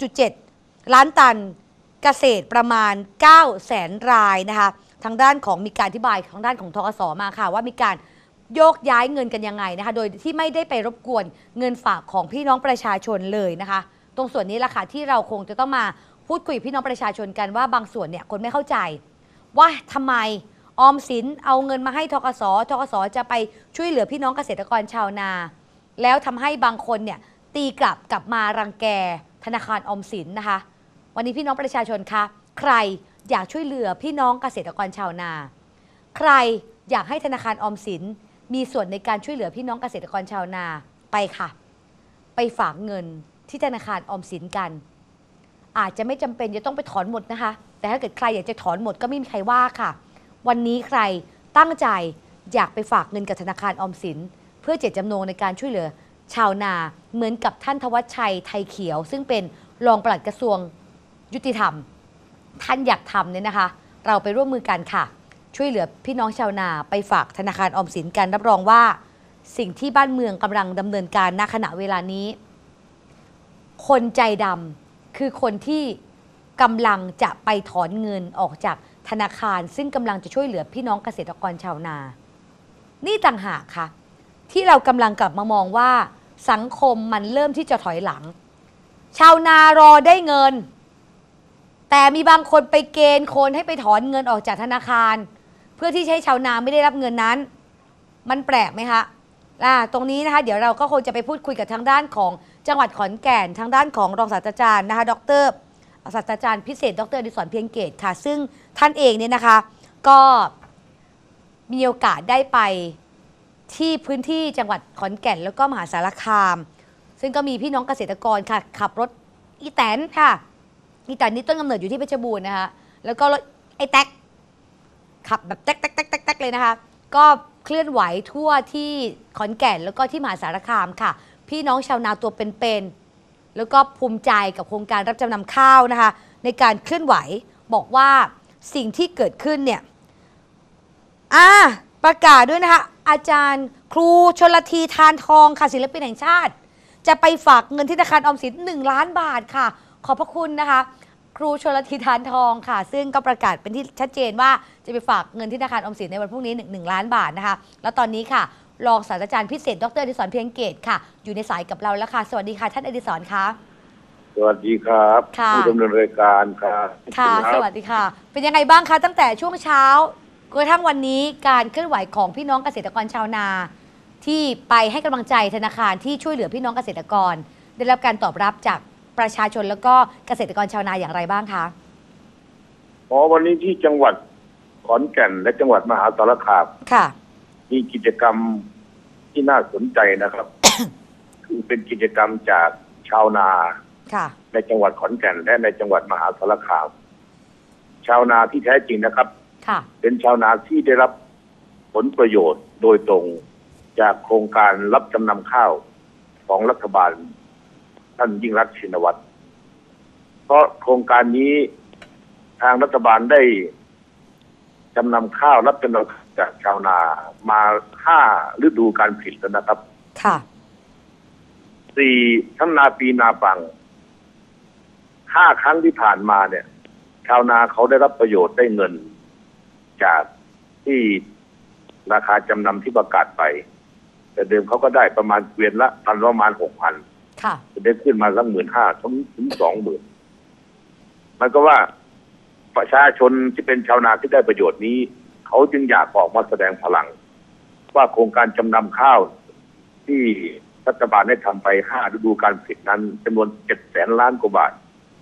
6.7 ล้านตันเกษตรประมาณ 900,000 รายนะคะทางด้านของมีการอธิบายทางด้านของธกส.มาค่ะว่ามีการโยกย้ายเงินกันยังไงนะคะโดยที่ไม่ได้ไปรบกวนเงินฝากของพี่น้องประชาชนเลยนะคะตรงส่วนนี้แหละค่ะที่เราคงจะต้องมาพูดคุยกับพี่น้องประชาชนกันว่าบางส่วนเนี่ยคนไม่เข้าใจว่าทำไมออมสินเอาเงินมาให้ธกส.จะไปช่วยเหลือพี่น้องเกษตรกรชาวนาแล้วทำให้บางคนเนี่ยตีกลับมารังแกธนาคารออมสินนะคะวันนี้พี่น้องประชาชนคะใครอยากช่วยเหลือพี่น้องเกษตรกรชาวนาใครอยากให้ธนาคารออมสินมีส่วนในการช่วยเหลือพี่น้องเกษตรกรชาวนาไปค่ะไปฝากเงินที่ธนาคารออมสินกันอาจจะไม่จำเป็นจะต้องไปถอนหมดนะคะแต่ถ้าเกิดใครอยากจะถอนหมดก็ไม่มีใครว่าค่ะวันนี้ใครตั้งใจอยากไปฝากเงินกับธนาคารออมสินเพื่อเจตจำนงในการช่วยเหลือชาวนาเหมือนกับท่านธวัชชัยไทยเขียวซึ่งเป็นรองปลัดกระทรวงยุติธรรมท่านอยากทำเนี่ยนะคะเราไปร่วมมือกันค่ะช่วยเหลือพี่น้องชาวนาไปฝากธนาคารออมสินกันรับรองว่าสิ่งที่บ้านเมืองกำลังดำเนินการณขณะเวลานี้คนใจดำคือคนที่กำลังจะไปถอนเงินออกจากธนาคารซึ่งกำลังจะช่วยเหลือพี่น้องเกษตรกรชาวนานี่ต่างหากค่ะที่เรากำลังกลับมามองว่าสังคมมันเริ่มที่จะถอยหลังชาวนารอได้เงินแต่มีบางคนไปเกณฑ์คนให้ไปถอนเงินออกจากธนาคารเพื่อที่ให้ชาวนาไม่ได้รับเงินนั้นมันแปลกไหมคะตรงนี้นะคะเดี๋ยวเราก็คงจะไปพูดคุยกับทางด้านของจังหวัดขอนแก่นทางด้านของรองศาสตราจารย์นะคะดร.ศาสตราจารย์พิเศษดร.อดิศรเพียงเกตค่ะซึ่งท่านเองเนี่ยนะคะก็มีโอกาสได้ไปที่พื้นที่จังหวัดขอนแก่นแล้วก็มหาสารคามซึ่งก็มีพี่น้องเกษตรกรค่ะขับรถอีแตนค่ะอีแตนนี่ต้นกำเนิดอยู่ที่เพชรบูรณ์นะคะแล้วก็รถไอ้แท็กขับแบบแท็กเลยนะคะก็เคลื่อนไหวทั่วที่ขอนแก่นแล้วก็ที่มหาสารคามค่ะพี่น้องชาวนาตัวเป็นๆแล้วก็ภูมิใจกับโครงการรับจำนำข้าวนะคะในการเคลื่อนไหวบอกว่าสิ่งที่เกิดขึ้นเนี่ยประกาศด้วยนะคะอาจารย์ครูชลธีทานทองค่ะศิลปินแห่งชาติจะไปฝากเงินที่ธนาคารออมสิน1 ล้านบาทค่ะขอบพระคุณนะคะครูชลธีทานทองค่ะซึ่งก็ประกาศเป็นที่ชัดเจนว่าจะไปฝากเงินที่ธนาคารออมสินในวันพรุ่งนี้1 ล้านบาทนะคะแล้วตอนนี้ค่ะรองศาสตราจารย์พิเศษดร.อดิศรเพียงเกตค่ะอยู่ในสายกับเราแล้วค่ะสวัสดีค่ะท่านอดิศรคะสวัสดีครับผู้ดำเนินรายการครับค่ะสวัสดีค่ะเป็นยังไงบ้างคะตั้งแต่ช่วงเช้ากระทั่งวันนี้การเคลื่อนไหวของพี่น้องเกษตรกรชาวนาที่ไปให้กำลังใจธนาคารที่ช่วยเหลือพี่น้องเกษตรกรได้รับการตอบรับจากประชาชนแล้วก็เกษตรกรชาวนาอย่างไรบ้างคะวันนี้ที่จังหวัดขอนแก่นและจังหวัดมหาสารคามค่ะมีกิจกรรมที่น่าสนใจนะครับ คือเป็นกิจกรรมจากชาวนาในจังหวัดขอนแก่นและในจังหวัดมหาสารคามชาวนาที่แท้จริงนะครับเป็นชาวนาที่ได้รับผลประโยชน์โดยตรงจากโครงการรับจำนำข้าวของรัฐบาลท่านยิ่งรักษณ์ชินวัตรเพราะโครงการนี้ทางรัฐบาลได้จำนำข้าวรับจำนำจากชาวนามา5 ฤดูการผลิตแล้วนะครับ4 ทั้งนาปีนาปัง5 ครั้งที่ผ่านมาเนี่ยชาวนาเขาได้รับประโยชน์ได้เงินจากที่ราคาจำนำที่ประกาศไปแต่เดิมเขาก็ได้ประมาณเกวียนละประมาณ 6,000 จะได้ขึ้นมาสัก15,000 ถึง 20,000มันก็ว่าประชาชนที่เป็นชาวนาที่ได้ประโยชน์นี้เขาจึงอยากออกมาแสดงพลังว่าโครงการจำนำข้าวที่รัฐบาลได้ทำไป5 ฤดูการผลิตนั้นจำนวน700,000 ล้านกว่าบาท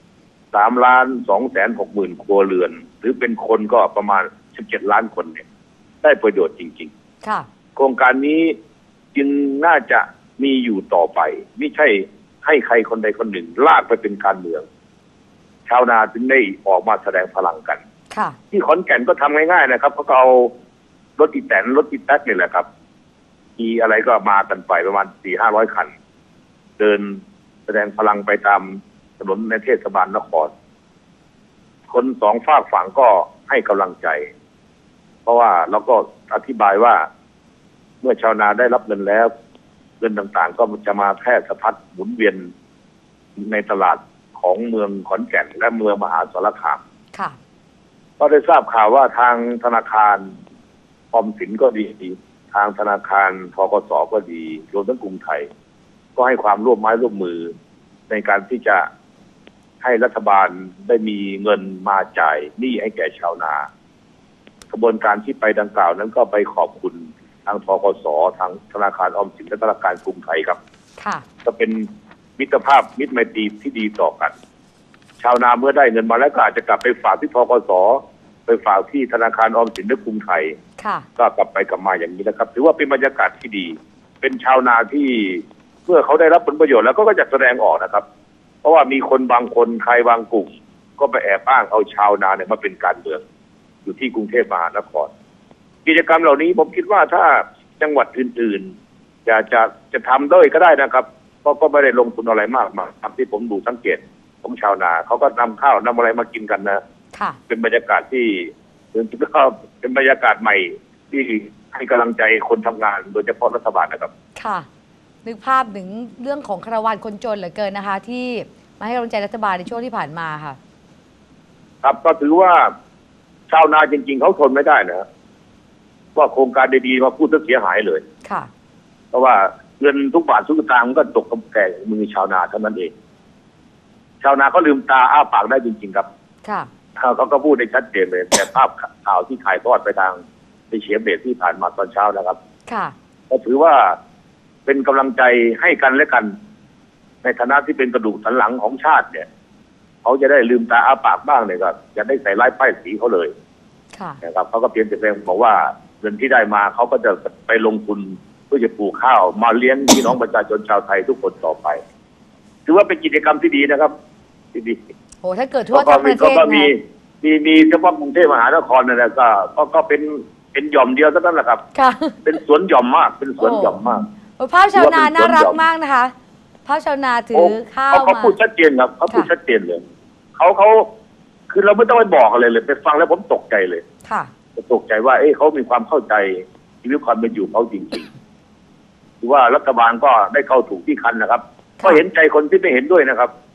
3,260,000 ครัวเรือนหรือเป็นคนก็ประมาณ17 ล้านคนเนี่ยได้ประโยชน์จริงๆโครงการนี้จึงน่าจะมีอยู่ต่อไปไม่ใช่ให้ใครคนใดคนหนึ่งลากไปเป็นการเมืองชาวนาจึงได้ออกมาแสดงพลังกันที่ขอนแก่นก็ทำง่ายๆนะครับเขาก็เอารถอีแตนรถอีแท็กนี่แหละครับมีอะไรก็มากันไปประมาณ 400-500 คันเดินแสดงพลังไปตามถนนในเทศบาลนครคน2 ฝากฝั่งก็ให้กำลังใจเพราะว่าเราก็อธิบายว่าเมื่อชาวนาได้รับเงินแล้วเงินต่างๆก็จะมาแพร่สะพัดหมุนเวียนในตลาดของเมืองขอนแก่นและเมืองมหาสารคามก็ได้ทราบข่าวว่าทางธนาคารออมสินก็ดีทางธนาคารธกส.ก็ดีรวมทั้งกรุงไทยก็ให้ความร่วมไม้ร่วมมือในการที่จะให้รัฐบาลได้มีเงินมาจ่ายหนี้ให้แก่ชาวนากระบวนการที่ไปดังกล่าวนั้นก็ไปขอบคุณทางธกส.ทางธนาคารออมสินและธนาคารกรุงไทยครับก็เป็นมิตรภาพมิตรไมตรีที่ดีต่อกันชาวนาเมื่อได้เงินมาแล้วก็อาจจะกลับไปฝากที่ธกส.ไปฝากที่ธนาคารออมสินและกรุงไทยก็กลับไปกลับมาอย่างนี้นะครับถือว่าเป็นบรรยากาศที่ดีเป็นชาวนาที่เมื่อเขาได้รับผลประโยชน์แล้วก็จะแสดงออกนะครับเพราะว่ามีคนบางคนใครบางกลุ่มก็ไปแอบอ้างเอาชาวนาเนี่ยมาเป็นการเมืองอยู่ที่กรุงเทพมหานครกิจกรรมเหล่านี้ผมคิดว่าถ้าจังหวัดอื่นๆจะทำด้วยก็ได้นะครับก็ไม่ได้ลงทุนอะไรมากมายตามที่ผมดูสังเกตของชาวนาเขาก็นำข้าวนำอะไรมากินกันนะเป็นบรรยากาศที่เป็นบรรยากาศใหม่ที่ให้กำลังใจคนทำงานโดยเฉพาะรัฐบาลนะครับค่ะนึกภาพถึงเรื่องของคาราวานคนจนเหลือเกินนะคะที่มาให้กำลังใจรัฐบาลในช่วงที่ผ่านมาค่ะครับก็ถือว่าชาวนาจริงๆเขาทนไม่ได้นะว่าโครงการดีๆมาพูดเสียหายเลยค่ะเพราะว่าเงินทุกบาททุกสตางค์มันก็ตกกับแก่มือชาวนาเท่านั้นเองชาวนาเขาลืมตาอ้าปากได้จริงๆครับเขาก็พูดได้ชัดเจนเลยแต่ภาพข่าวที่ถ่ายทอดไปทางในเชียร์เบสที่ผ่านมาตอนเช้านะครับก็ถือว่าเป็นกำลังใจให้กันและกันในฐานะที่เป็นกระดูกสันหลังของชาติเนี่ยเขาจะได้ลืมตาอ้าปากบ้างเลยครับจะได้ใส่ร้ายป้ายสีเขาเลยนะครับเขาก็เพียงแต่บอกว่าเงินที่ได้มาเขาก็จะไปลงทุนเพื่อจะปลูกข้าวมาเลี้ยงพี่น้องประชาชนชาวไทยทุกคนต่อไปถือว่าเป็นกิจกรรมที่ดีนะครับที่ดีโอ้ถ้าเกิดทั่วทั้งประเทศก็มีเฉพาะกรุงเทพมหานครนั่นแหละก็เป็นหย่อมเดียวเท่านั้นแหละครับเป็นสวนหย่อมมากเป็นสวนหย่อมมากภาพชาวนาน่ารักมากนะคะภาพชาวนาถือข้าวมาเขาพูดชัดเจนครับเขาพูดชัดเจนเลยเขาคือเราไม่ต้องไปบอกอะไรเลยไปฟังแล้วผมตกใจเลยตกใจว่าเขามีความเข้าใจชีวิตความเป็นอยู่เขาจริงๆคือว่ารัฐบาลก็ได้เข้าถูกที่คันนะครับก็เห็นใจคนที่ไม่เห็นด้วยนะครับ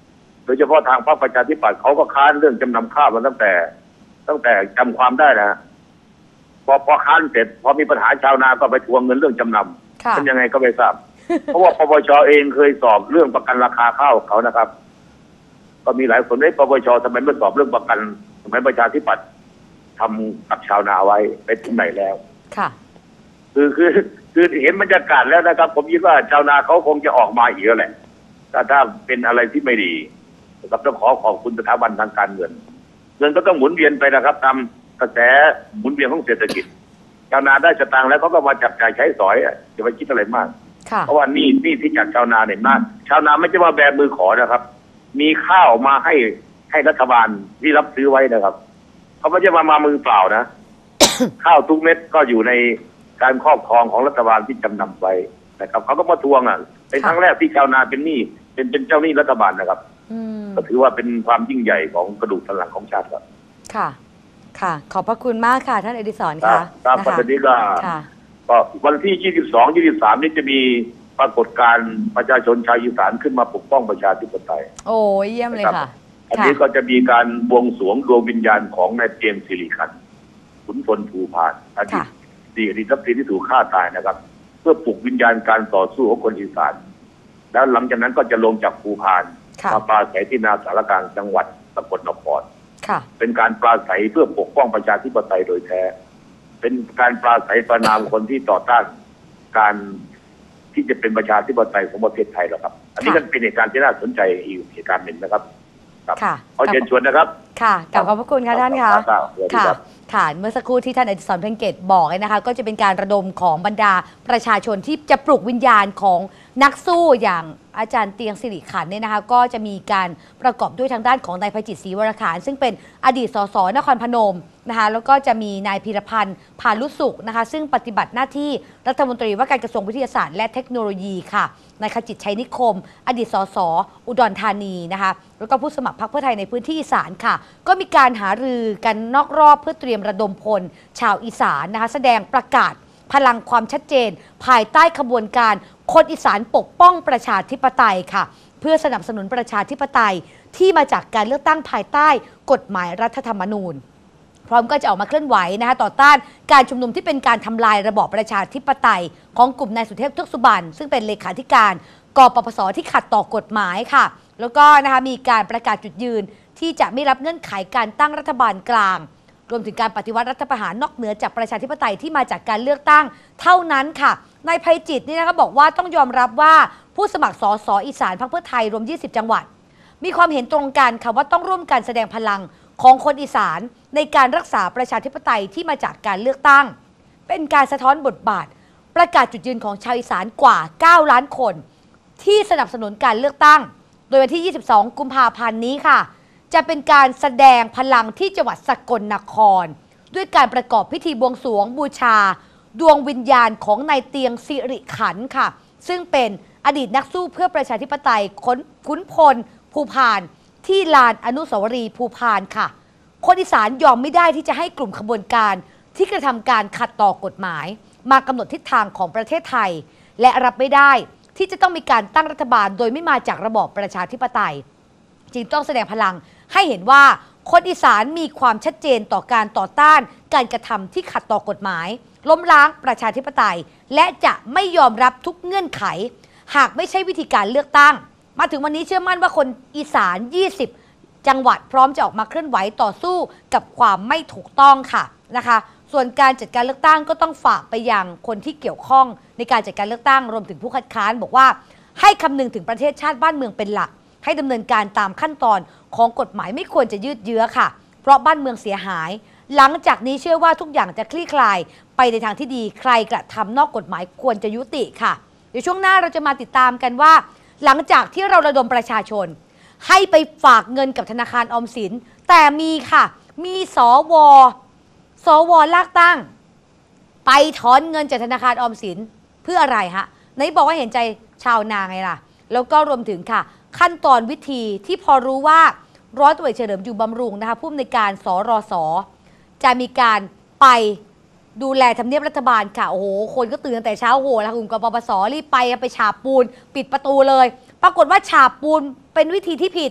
โดยเฉพาะทางพรรคประชาธิปัตย์เขาก็ค้านเรื่องจำนำข้าวมาตั้งแต่จำความได้นะพอค้านเสร็จพอมีปัญหาชาวนาก็ไปทวงเงินเรื่องจำนำเป็นยังไงก็ไม่ทราบ เพราะว่าปปชเองเคยสอบเรื่องประกันราคาข้าวเขานะครับ ก็มีหลายคนได้ปปชทำไมไม่สอบเรื่องประกันทำไมประชาธิปัตย์ทำกับชาวนาไว้ไปถึงไหนแล้วค่ะคือเห็นบรรยากาศแล้วนะครับ ผมคิดว่าชาวนาเขาคงจะออกมาอีกแล้วแหละถ้าเป็นอะไรที่ไม่ดีนะครับต้องขอบคุณสถาบันทางการเงินก็ต้องหมุนเวียนไปนะครับตามกระแสหมุนเวียนของเศรษฐกิจชาวนาได้สตางค์แล้วเขาก็มาจับจ่ายใช้สอยจะไปคิดอะไรมากเพราะว่านี่ที่จากชาวนาเนี่ยมากชาวนาไม่ใช่ว่าแบมือขอนะครับมีข้าวมาให้รัฐบาลที่รับซื้อไว้นะครับเขาไม่ใช่มามือเปล่านะ ข้าวทุกเม็ดก็อยู่ในการครอบครองของรัฐบาลที่จำนำไว้นะครับเขาก็มาทวงเป็นครั้งแรกที่ชาวนาเป็นหนี้เป็นเจ้าหนี้รัฐบาลนะครับก็ถือว่าเป็นความยิ่งใหญ่ของกระดูกสันหลังของชาติครับค่ะขอบพระคุณมากค่ะท่านอดิศรค่ะครับวันนี้ก็วันที่ 22 23 นี้จะมีปรากฏการณ์ประชาชนชาวอีสานขึ้นมาปกป้องประชาธิปไตยโอ้ยเยี่ยมเลยค่ะอันนี้ก็จะมีการบวงสรวงดวงวิญญาณของนายเตรียมสิริขันธ์ขุนพลภูพานอดีตทัพทีที่ถูกฆ่าตายนะครับเพื่อปลุกวิญญาณการต่อสู้ของคนอีสานแล้วหลังจากนั้นก็จะลงจากภูพานมาปราศัยที่นาสารกลางจังหวัดสกลนครเป็นการปราศัยเพื่อปกป้องประชาธิปไตยโดยแท้เป็นการปราศัยประนามคนที่ต่อต้านการที่จะเป็นประชาธิปไตยของประเทศไทยแล้วครับอันนี้ก็เป็นเหตุการณ์ที่น่าสนใจอีกเหตุการณ์หนึ่งนะครับขอเชิญชวนนะครับค่ะขอบพระคุณค่ะท่านค่ะค่ะเมื่อสักครู่ที่ท่านอดิศร เพ็ญเกตบอกเลยนะคะก็จะเป็นการระดมของบรรดาประชาชนที่จะปลุกวิญญาณของนักสู้อย่างอาจารย์เตียงสิริขันธ์เนี่ยนะคะก็จะมีการประกอบด้วยทางด้านของนายไพจิตรศรีวรขานซึ่งเป็นอดีตสสนครพนมนะคะแล้วก็จะมีนายพีรพันธ์พานุสุขนะคะซึ่งปฏิบัติหน้าที่รัฐมนตรีว่าการกระทรวงวิทยาศาสตร์และเทคโนโลยีค่ะนายขจิตชัยนิคมอดีตสสอุดรธานีนะคะแล้วก็ผู้สมัครพรรคเพื่อไทยในพื้นที่อีสานค่ะก็มีการหารือกันนอกรอบเพื่อเตรียมระดมพลชาวอีสานนะคะแสดงประกาศพลังความชัดเจนภายใต้ขบวนการคนอีสานปกป้องประชาธิปไตยค่ะเพื่อสนับสนุนประชาธิปไตยที่มาจากการเลือกตั้งภายใต้กฎหมายรัฐธรรมนูญพร้อมก็จะออกมาเคลื่อนไหวนะคะต่อต้านการชุมนุมที่เป็นการทำลายระบอบประชาธิปไตยของกลุ่มนายสุเทพ เทือกสุบรรณซึ่งเป็นเลขาธิการกปปส.ที่ขัดต่อกฎหมายค่ะแล้วก็นะคะมีการประกาศจุดยืนที่จะไม่รับเงื่อนไขการตั้งรัฐบาลกลางรวมถึงการปฏิวัติรัฐประหารนอกเหนือจากประชาธิปไตยที่มาจากการเลือกตั้งเท่านั้นค่ะนายไพจิตรนี่นะคะบอกว่าต้องยอมรับว่าผู้สมัครสสอีสานพรรคเพื่อไทยรวม20จังหวัดมีความเห็นตรงกันค่ะว่าต้องร่วมกันแสดงพลังของคนอีสานในการรักษาประชาธิปไตยที่มาจากการเลือกตั้งเป็นการสะท้อนบทบาทประกาศจุดยืนของชาวอีสานกว่า9ล้านคนที่สนับสนุนการเลือกตั้งโดยวันที่22กุมภาพันธ์นี้ค่ะจะเป็นการแสดงพลังที่จังหวัดสกลนครด้วยการประกอบพิธีบวงสรวงบูชาดวงวิญญาณของนายเตียงสิริขันธ์ค่ะซึ่งเป็นอดีตนักสู้เพื่อประชาธิปไตยขุนพลภูพานที่ลานอนุสาวรีย์ภูพานค่ะคนอีสานยอมไม่ได้ที่จะให้กลุ่มขบวนการที่กระทำการขัดต่อกฎหมายมากำหนดทิศทางของประเทศไทยและรับไม่ได้ที่จะต้องมีการตั้งรัฐบาลโดยไม่มาจากระบอบประชาธิปไตยจึงต้องแสดงพลังให้เห็นว่าคนอีสานมีความชัดเจนต่อการต่อต้านการกระทำที่ขัดต่อกฎหมายล้มล้างประชาธิปไตยและจะไม่ยอมรับทุกเงื่อนไขหากไม่ใช่วิธีการเลือกตั้งมาถึงวันนี้เชื่อมั่นว่าคนอีสาน20จังหวัดพร้อมจะออกมาเคลื่อนไหวต่อสู้กับความไม่ถูกต้องค่ะนะคะส่วนการจัดการเลือกตั้งก็ต้องฝากไปยังคนที่เกี่ยวข้องในการจัดการเลือกตั้งรวมถึงผู้คัดค้านบอกว่าให้คำนึงถึงประเทศชาติบ้านเมืองเป็นหลักให้ดำเนินการตามขั้นตอนของกฎหมายไม่ควรจะยืดเยื้อค่ะเพราะบ้านเมืองเสียหายหลังจากนี้เชื่อว่าทุกอย่างจะคลี่คลายไปในทางที่ดีใครกระทำนอกกฎหมายควรจะยุติค่ะเดี๋ยวช่วงหน้าเราจะมาติดตามกันว่าหลังจากที่เราระดมประชาชนให้ไปฝากเงินกับธนาคารออมสินแต่มีค่ะมีสวลากตั้งไปถอนเงินจากธนาคารออมสินเพื่ออะไรฮะไหนบอกว่าเห็นใจชาวนาไงล่ะแล้วก็รวมถึงค่ะขั้นตอนวิธีที่พอรู้ว่าร้อยตำรวจเฉลิมอยู่บำรุงนะคะผู้อำนวยการสรสจะมีการไปดูแลทำเนียบรัฐบาลค่ะโอ้โหคนก็ตื่นตั้งแต่เช้าโหแล้วกลุ่มกปปสรีบไปฉาบปูนปิดประตูเลยปรากฏว่าฉาบปูนเป็นวิธีที่ผิด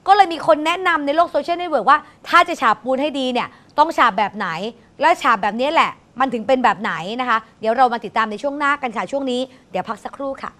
ก็เลยมีคนแนะนำในโลกโซเชียลเน็ตเวิร์กว่าถ้าจะฉาบปูนให้ดีเนี่ยต้องฉาบแบบไหนและฉาบแบบนี้แหละมันถึงเป็นแบบไหนนะคะเดี๋ยวเรามาติดตามในช่วงหน้ากันค่ะช่วงนี้เดี๋ยวพักสักครู่ค่ะ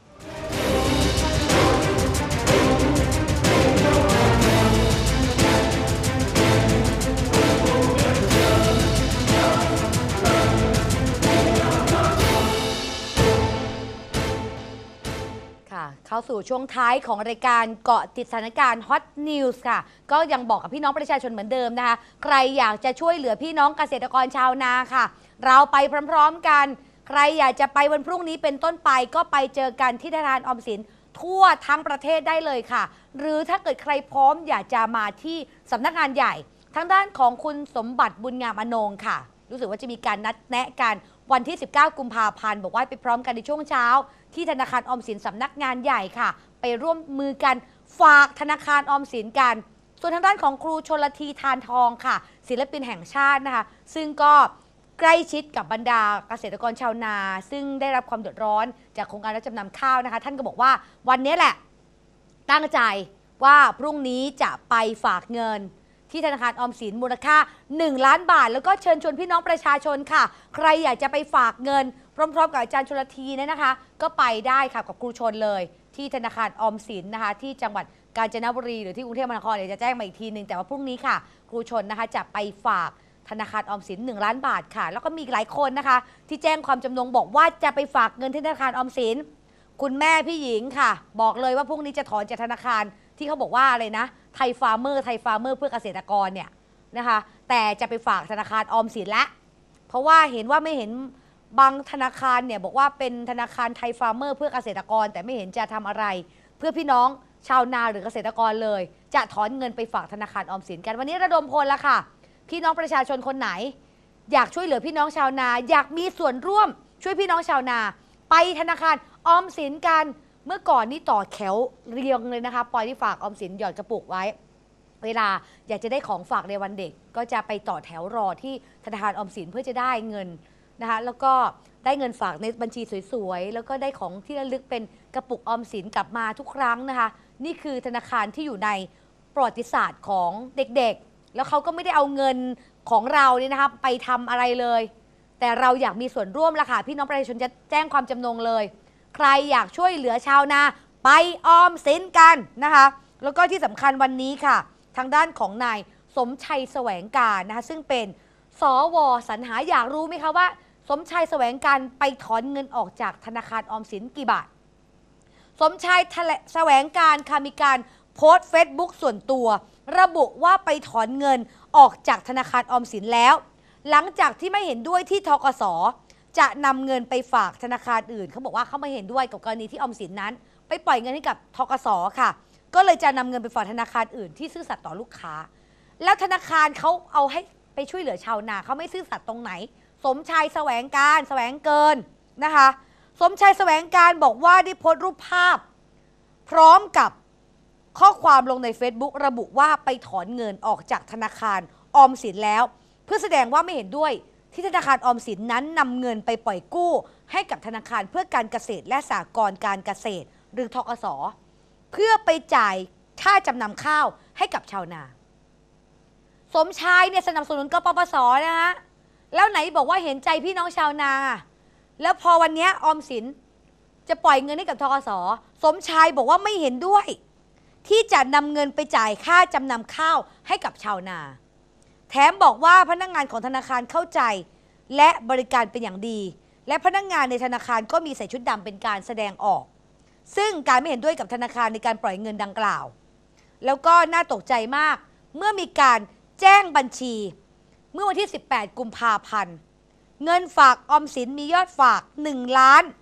เข้าสู่ช่วงท้ายของรายการเกาะติดสถานการณ์ Hot News ค่ะก็ยังบอกกับพี่น้องประชาชนเหมือนเดิมนะคะใครอยากจะช่วยเหลือพี่น้องเกษตรกรชาวนาค่ะเราไปพร้อมๆกันใครอยากจะไปวันพรุ่งนี้เป็นต้นไปก็ไปเจอกันที่ธนาคารออมสินทั่วทั้งประเทศได้เลยค่ะหรือถ้าเกิดใครพร้อมอยากจะมาที่สำนักงานใหญ่ทางด้านของคุณสมบัติบุญงามอนงค์ค่ะรู้สึกว่าจะมีการนัดแนะกันวันที่19กุมภาพันธ์บอกว่าไปพร้อมกันในช่วงเช้าที่ธนาคารออมสินสำนักงานใหญ่ค่ะไปร่วมมือกันฝากธนาคารออมสินกันส่วนทางด้านของครูชลธีทานทองค่ะศิลปินแห่งชาตินะคะซึ่งก็ใกล้ชิดกับบรรดาเกษตรกรชาวนาซึ่งได้รับความเดือดร้อนจากโครงการรับจำนำข้าวนะคะท่านก็บอกว่าวันนี้แหละตั้งใจว่าพรุ่งนี้จะไปฝากเงินที่ธนาคารออมสินมูลค่า1 ล้านบาทแล้วก็เชิญชวนพี่น้องประชาชนค่ะใครอยากจะไปฝากเงินพร้อมๆกับอาจารย์ชลธีเนี่ยนะคะก็ไปได้ค่ะกับครูชนเลยที่ธนาคารออมสินนะคะที่จังหวัดกาญจนบุรีหรือที่กรุงเทพมหานครเดี๋ยวจะแจ้งมาอีกทีนึงแต่ว่าพรุ่งนี้ค่ะครูชนนะคะจะไปฝากธนาคารออมสิน1 ล้านบาทค่ะแล้วก็มีหลายคนนะคะที่แจ้งความจำนงบอกว่าจะไปฝากเงินที่ธนาคารออมสินคุณแม่พี่หญิงค่ะบอกเลยว่าพรุ่งนี้จะถอนจากธนาคารที่เขาบอกว่าอะไรนะไทยฟาร์เมอร์เพื่อเกษตรกรเนี่ยนะคะแต่จะไปฝากธนาคารออมสินละเพราะว่าเห็นว่าไม่เห็นบางธนาคารเนี่ยบอกว่าเป็นธนาคารไทยฟาร์เมอร์เพื่อเกษตรกรแต่ไม่เห็นจะทำอะไรเพื่อพี่น้องชาวนาหรือเกษตรกรเลยจะถอนเงินไปฝากธนาคารออมสินกันวันนี้ระดมพลแล้วค่ะพี่น้องประชาชนคนไหนอยากช่วยเหลือพี่น้องชาวนาอยากมีส่วนร่วมช่วยพี่น้องชาวนาไปธนาคารออมสินกันเมื่อก่อนนี่ต่อแถวเรียงเลยนะคะปล่อยที่ฝากออมสินหยอดกระปุกไว้เวลาอยากจะได้ของฝากในวันเด็กก็จะไปต่อแถวรอที่ธนาคารออมสินเพื่อจะได้เงินนะคะแล้วก็ได้เงินฝากในบัญชีสวยๆแล้วก็ได้ของที่ระลึกเป็นกระปุกออมสินกลับมาทุกครั้งนะคะนี่คือธนาคารที่อยู่ในประวัติศาสตร์ของเด็กๆแล้วเขาก็ไม่ได้เอาเงินของเราเนี่ยนะคะไปทำอะไรเลยแต่เราอยากมีส่วนร่วมละค่ะพี่น้องประชาชนจะแจ้งความจำนงเลยใครอยากช่วยเหลือชาวนาไปออมสินกันนะคะแล้วก็ที่สำคัญวันนี้ค่ะทางด้านของนายสมชัยแสวงการนะคะซึ่งเป็นสว.สรรหาอยากรู้ไหมคะว่าสมชัยแสวงการไปถอนเงินออกจากธนาคารออมสินกี่บาทสมชัยแสวงการค่ะมีการโพสต์เฟซบุ๊กส่วนตัวระบุว่าไปถอนเงินออกจากธนาคารออมสินแล้วหลังจากที่ไม่เห็นด้วยที่ธกส.จะนำเงินไปฝากธนาคารอื่นเขาบอกว่าเขาไม่เห็นด้วยกับกรณีที่ออมสินนั้นไปปล่อยเงินให้กับธกส.ค่ะก็เลยจะนำเงินไปฝากธนาคารอื่นที่ซื่อสัตย์ต่อลูกค้าแล้วธนาคารเขาเอาให้ไปช่วยเหลือชาวนาเขาไม่ซื่อสัตย์ตรงไหนสมชัยแสวงการแสวงเกินนะคะสมชัยแสวงการบอกว่าได้โพสต์รูปภาพพร้อมกับข้อความลงใน Facebook ระบุว่าไปถอนเงินออกจากธนาคารออมสินแล้วเพื่อแสดงว่าไม่เห็นด้วยที่ธนาคารออมสินนั้นนำเงินไปปล่อยกู้ให้กับธนาคารเพื่อการเกษตรและสหกรณ์การเกษตรหรือธกส.เพื่อไปจ่ายค่าจำนำข้าวให้กับชาวนาสมชายเนี่ยสนับสนุนกปปส.นะฮะแล้วไหนบอกว่าเห็นใจพี่น้องชาวนาแล้วพอวันนี้ออมสินจะปล่อยเงินให้กับธกส.สมชายบอกว่าไม่เห็นด้วยที่จะนำเงินไปจ่ายค่าจำนำข้าวให้กับชาวนาแถมบอกว่าพนักงานของธนาคารเข้าใจและบริการเป็นอย่างดีและพนักงานในธนาคารก็มีใส่ชุดดำเป็นการแสดงออกซึ่งการไม่เห็นด้วยกับธนาคารในการปล่อยเงินดังกล่าวแล้วก็น่าตกใจมากเมื่อมีการแจ้งบัญชีเมื่อวันที่18กุมภาพันธ์เงินฝากออมสินมียอดฝาก1 ล้าน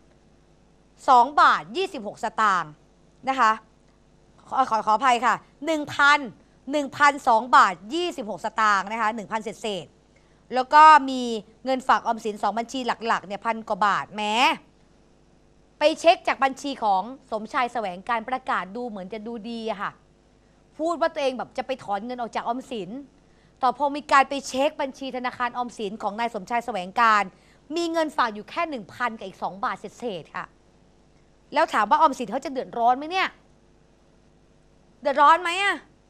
2 บาท 26 สตางค์นะคะขออภัยค่ะ 1,002 บาท 26 สตางค์นะคะ 1,000 เศษแล้วก็มีเงินฝากออมสิน2บัญชีหลักๆเนี่ย1,000 กว่าบาทแม้ไปเช็คจากบัญชีของสมชายแสวงการประกาศดูเหมือนจะดูดีอะค่ะพูดว่าตัวเองแบบจะไปถอนเงินออกจากออมสินต่อพอมีการไปเช็คบัญชีธนาคารออมสินของนายสมชายแสวงการมีเงินฝากอยู่แค่ 1,000 กับอีก2 บาทเศษค่ะแล้วถามว่าออมสินเขาจะเดือดร้อนไหมเนี่ยเดือดร้อนไหมอะ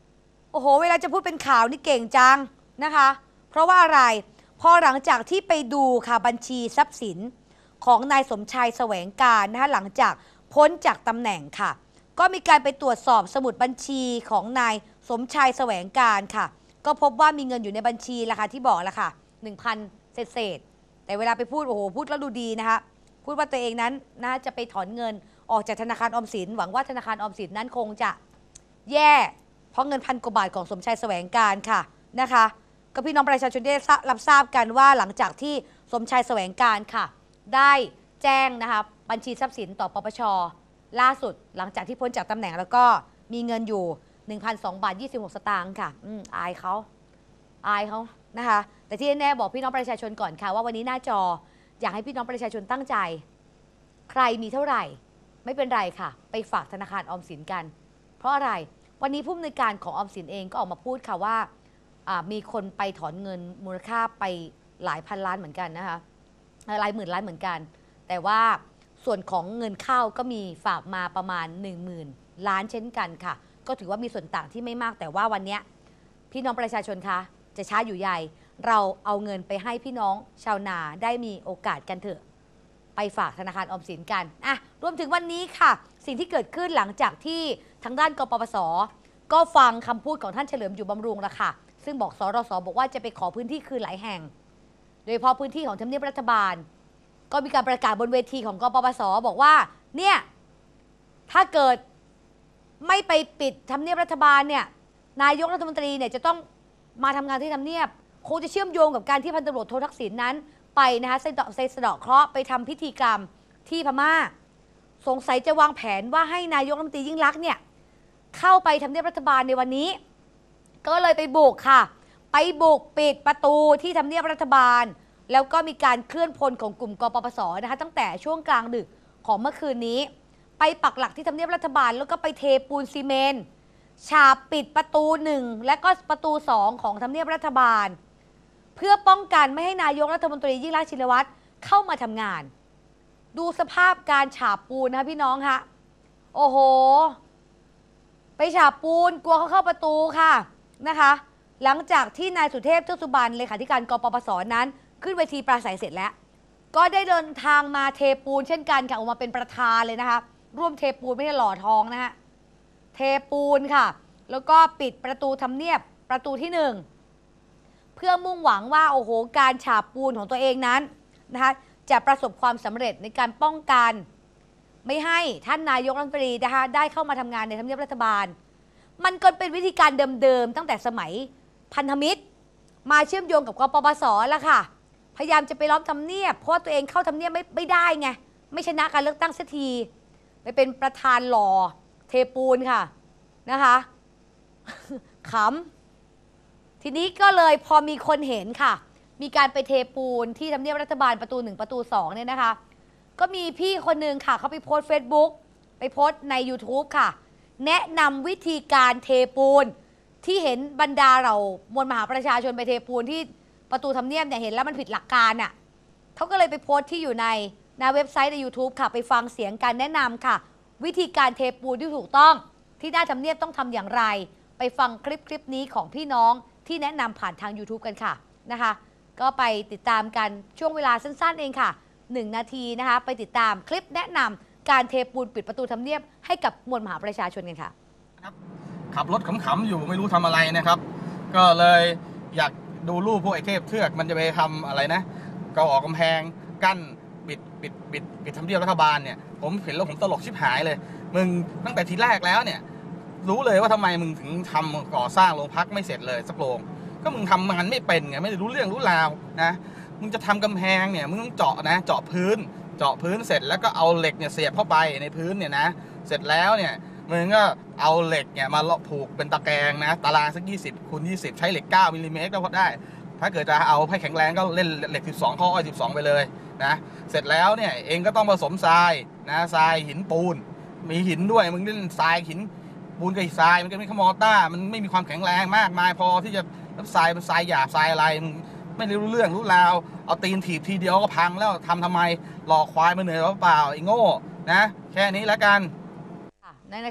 โอ้โหเวลาจะพูดเป็นข่าวนี่เก่งจังนะคะเพราะว่าอะไรพอหลังจากที่ไปดูค่ะบัญชีทรัพย์สินของนายสมชายแสวงการนะคะหลังจากพ้นจากตำแหน่งค่ะก็มีการไปตรวจสอบสมุดบัญชีของนายสมชายแสวงการค่ะก็พบว่ามีเงินอยู่ในบัญชีราคาที่บอกแล้วค่ะ 1,000 เศษแต่เวลาไปพูดโอ้โหพูดแล้วดูดีนะคะพูดว่าตัวเองนั้นนะจะไปถอนเงินออกจากธนาคารออมสินหวังว่าธนาคารออมสินนั้นคงจะแย่เพราะเงิน1,000 กว่าบาทของสมชายแสวงการค่ะนะคะก็พี่น้องประชาชนได้รับทราบกันว่าหลังจากที่สมชายแสวงการค่ะได้แจ้งนะคะบัญชีทรัพย์สินต่อปปช.ล่าสุดหลังจากที่พ้นจากตำแหน่งแล้วก็มีเงินอยู่ 1,002 บาท 26 สตางค์ค่ะอายเขานะคะแต่ที่แน่บอกพี่น้องประชาชนก่อนค่ะว่าวันนี้หน้าจออยากให้พี่น้องประชาชนตั้งใจใครมีเท่าไหร่ไม่เป็นไรค่ะไปฝากธนาคารออมสินกันเพราะอะไรวันนี้ผู้อำนวยการของออมสินเองก็ออกมาพูดค่ะว่ามีคนไปถอนเงินมูลค่าไปหลายพันล้านเหมือนกันนะคะหลายหมื่นล้านเหมือนกันแต่ว่าส่วนของเงินเข้าก็มีฝากมาประมาณ 10,000 ล้านเช่นกันค่ะก็ถือว่ามีส่วนต่างที่ไม่มากแต่ว่าวันนี้พี่น้องประชาชนคะจะช้าอยู่ใหญ่เราเอาเงินไปให้พี่น้องชาวนาได้มีโอกาสกันเถอะไปฝากธนาคารออมสินกันรวมถึงวันนี้ค่ะสิ่งที่เกิดขึ้นหลังจากที่ทางด้านกปปส.ก็ฟังคำพูดของท่านเฉลิมอยู่บำรุงแล้วค่ะซึ่งบอกสรส.บอกว่าจะไปขอพื้นที่คืนหลายแห่งโดยเฉพาะพื้นที่ของทำเนียบรัฐบาลก็มีการประกาศบนเวทีของกปปส.บอกว่าเนี่ยถ้าเกิดไม่ไปปิดทำเนียบรัฐบาลเนี่ยนายกรัฐมนตรีเนี่ยจะต้องมาทำงานที่ทำเนียบคงจะเชื่อมโยงกับการที่พันตำรวจโททักษิณนั้นไปนะคะสะเดาะเคราะห์ไปทำพิธีกรรมที่พม่าสงสัยจะวางแผนว่าให้นายกรัฐมนตรียิ่งลักษณ์เนี่ยเข้าไปทำเนียบรัฐบาลในวันนี้ก็เลยไปบุกค่ะไปบุกปิดประตูที่ทำเนียบรัฐบาลแล้วก็มีการเคลื่อนพลของกลุ่มกปปส.นะคะตั้งแต่ช่วงกลางดึกของเมื่อคืนนี้ไปปักหลักที่ทำเนียบรัฐบาลแล้วก็ไปเทปูนซีเมนต์ฉาบปิดประตู1และก็ประตู2ของทำเนียบรัฐบาลเพื่อป้องกันไม่ให้นายกรัฐมนตรียิ่งลักษณ์ชินวัตรเข้ามาทำงานดูสภาพการฉาบปูนนะพี่น้องคะโอ้โหไปฉาบปูนกลัวเขาเข้าประตูค่ะนะคะหลังจากที่นายสุเทพเทือกสุบรรณเลขาธิการกปปส.นั้นขึ้นเวทีปราศัยเสร็จแล้วก็ได้เดินทางมาเทปูนเช่นกันค่ะออกมาเป็นประธานเลยนะคะร่วมเทปูนไม่ได้หล่อทองนะฮะเทปูนค่ะแล้วก็ปิดประตูทำเนียบประตูที่1เพื่อมุ่งหวังว่าโอ้โหการฉาบปูนของตัวเองนั้นนะคะจะประสบความสำเร็จในการป้องกันไม่ให้ท่านนายกรัฐมนตรีนะคะได้เข้ามาทำงานในทำเนียบรัฐบาลมันก็เป็นวิธีการเดิมๆตั้งแต่สมัยพันธมิตรมาเชื่อมโยงกับกปปส.แล้วค่ะพยายามจะไปล้อมทำเนียบเพราะตัวเองเข้าทำเนียบไม่ได้ไงไม่ชนะการเลือกตั้งสักทีไปเป็นประธานหล่อเทปูนค่ะนะคะขำทีนี้ก็เลยพอมีคนเห็นค่ะมีการไปเทปูนที่ทำเนียบรัฐบาลประตู1ประตู2เนี่ยนะคะก็มีพี่คนหนึ่งค่ะเขาไปโพสต์ Facebook ไปโพสต์ใน YouTube ค่ะแนะนำวิธีการเทปูนที่เห็นบรรดาเรามวลมหาประชาชนไปเทปูนที่ประตูทำเนียบเนี่ยเห็นแล้วมันผิดหลักการอ่ะเขาก็เลยไปโพสต์ที่อยู่ในเว็บไซต์ใน YouTube ค่ะไปฟังเสียงการแนะนำค่ะวิธีการเทปูนที่ถูกต้องที่หน้าทำเนียบต้องทำอย่างไรไปฟังคลิปนี้ของพี่น้องที่แนะนำผ่านทาง YouTube กันค่ะนะคะก็ไปติดตามกันช่วงเวลาสั้นๆเองค่ะ1 นาทีนะคะไปติดตามคลิปแนะนำการเทปูนปิดประตูทำเนียบให้กับมวลมหาประชาชนกันค่ะขับรถขำๆอยู่ไม่รู้ทำอะไรนะครับก็เลยอยากดูรูปพวกไอ้เทพเทือกมันจะไปทำอะไรนะก็ออกกำแพงกั้นปิดทำเนียบรัฐบาลเนี่ยผมเห็นแล้วผมตลกชิบหายเลยมึงตั้งแต่ทีแรกแล้วเนี่ยรู้เลยว่าทำไมมึงถึงทำก่อสร้างโรงพักไม่เสร็จเลยสักโรงก็มึงทำงานไม่เป็นไงไม่ได้รู้เรื่องรู้ราวนะมึงจะทำกำแพงเนี่ยมึงต้องเจาะพื้นเสร็จแล้วก็เอาเหล็กเนี่ยเสียบเข้าไปในพื้นเนี่ยนะเสร็จแล้วเนี่ยมึงก็เอาเหล็กเนี่ยมาผูกเป็นตะแกรงนะตารางสัก20 คูณ 20ใช้เหล็ก9 มิลลิเมตรก็พอได้ถ้าเกิดจะเอาให้แข็งแรงก็เล่นเหล็ก12ข้ออ้อย12ไปเลยนะเสร็จแล้วเนี่ยเองก็ต้องผสมทรายนะทรายหินปูนมีหินด้วยมึงเล่นทรายหินปูนกับทรายมันก็ไม่ขมอต้ามันไม่มีความแข็งแรงมากมายพอที่จะทรายเป็นทรายหยาบทรายอะไรมึงไม่รู้เรื่องรู้ราวเอาตีนถีบทีเดียวก็พังแล้วทำไมหลอกควายมาเหนื่อยเปล่าไอ้โง่นะแค่นี้แล้วกันนั่นแหละค่ะ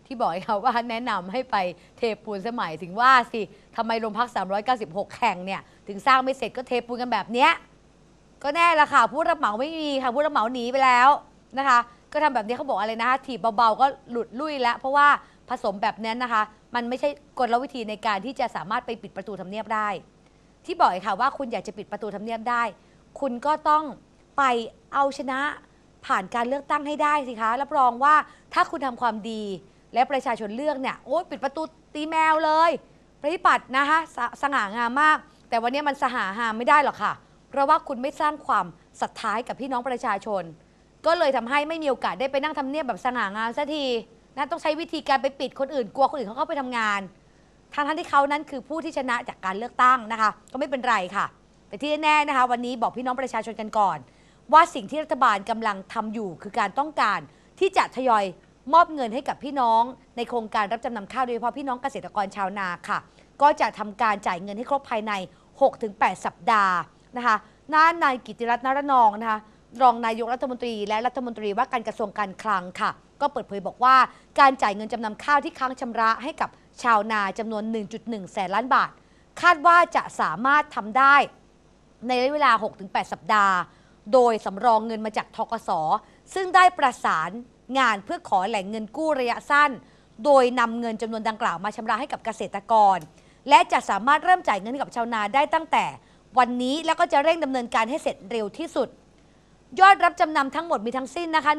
ที่บอกเขาว่าแนะนำให้ไปเทปูนสมัยถึงว่าสิทำไมโรงพัก396แห่งเนี่ยถึงสร้างไม่เสร็จก็เทปูนกันแบบเนี้ยก็แน่ละค่ะผู้รับเหมาไม่มีค่ะผู้รับเหมาหนีไปแล้วนะคะก็ทำแบบนี้เขาบอกอะไรนะคะถีบเบาๆก็หลุดลุ่ยแล้วเพราะว่าผสมแบบนั้นนะคะมันไม่ใช่กลวิธีในการที่จะสามารถไปปิดประตูทำเนียบได้ที่บอกค่ะว่าคุณอยากจะปิดประตูทำเนียบได้คุณก็ต้องไปเอาชนะผ่านการเลือกตั้งให้ได้สิคะรับรองว่าถ้าคุณทำความดีและประชาชนเลือกเนี่ยโอ๊ยปิดประตูตีแมวเลยประชาธิปัตย์นะคะสง่างามมากแต่วันนี้มันสง่างามไม่ได้หรอกค่ะเพราะว่าคุณไม่สร้างความศรัทธากับพี่น้องประชาชนก็เลยทำให้ไม่มีโอกาสได้ไปนั่งทำเนียบแบบสง่างามสักทีนะต้องใช้วิธีการไปปิดคนอื่นกลัวคนอื่นเขาเข้าไปทำงานทั้งที่เขานั้นคือผู้ที่ชนะจากการเลือกตั้งนะคะก็ไม่เป็นไรค่ะแต่ที่แน่ๆนะคะวันนี้บอกพี่น้องประชาชนกันก่อนว่าสิ่งที่รัฐบาลกำลังทำอยู่คือการต้องการที่จะทยอยมอบเงินให้กับพี่น้องในโครงการรับจำนำข้าวโดยเฉพาะพี่น้องเกษตรกรชาวนาค่ะก็จะทำการจ่ายเงินให้ครบภายใน 6-8 สัปดาห์นะคะนายกิติรัตน์ นรนองนะคะรองนายกรัฐมนตรีและรัฐมนตรีว่าการกระทรวงการคลังค่ะก็เปิดเผยบอกว่าการจ่ายเงินจำนำข้าวที่ค้างชำระให้กับชาวนาจำนวน 1.1 แสนล้านบาทคาดว่าจะสามารถทำได้ในระยะเวลา 6-8 สัปดาห์โดยสำรองเงินมาจากธกส.ซึ่งได้ประสานงานเพื่อขอแหล่งเงินกู้ระยะสั้นโดยนำเงินจำนวนดังกล่าวมาชำระให้กับเกษตรกรและจะสามารถเริ่มจ่ายเงินให้กับชาวนาได้ตั้งแต่วันนี้แล้วก็จะเร่งดำเนินการให้เสร็จเร็วที่สุดยอดรับจำนำทั้งหมดมีทั้งสิ้นนะคะ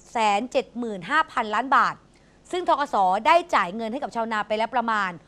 175,000 ล้านบาทซึ่งธกส.ได้จ่ายเงินให้กับชาวนาไปแล้วประมาณ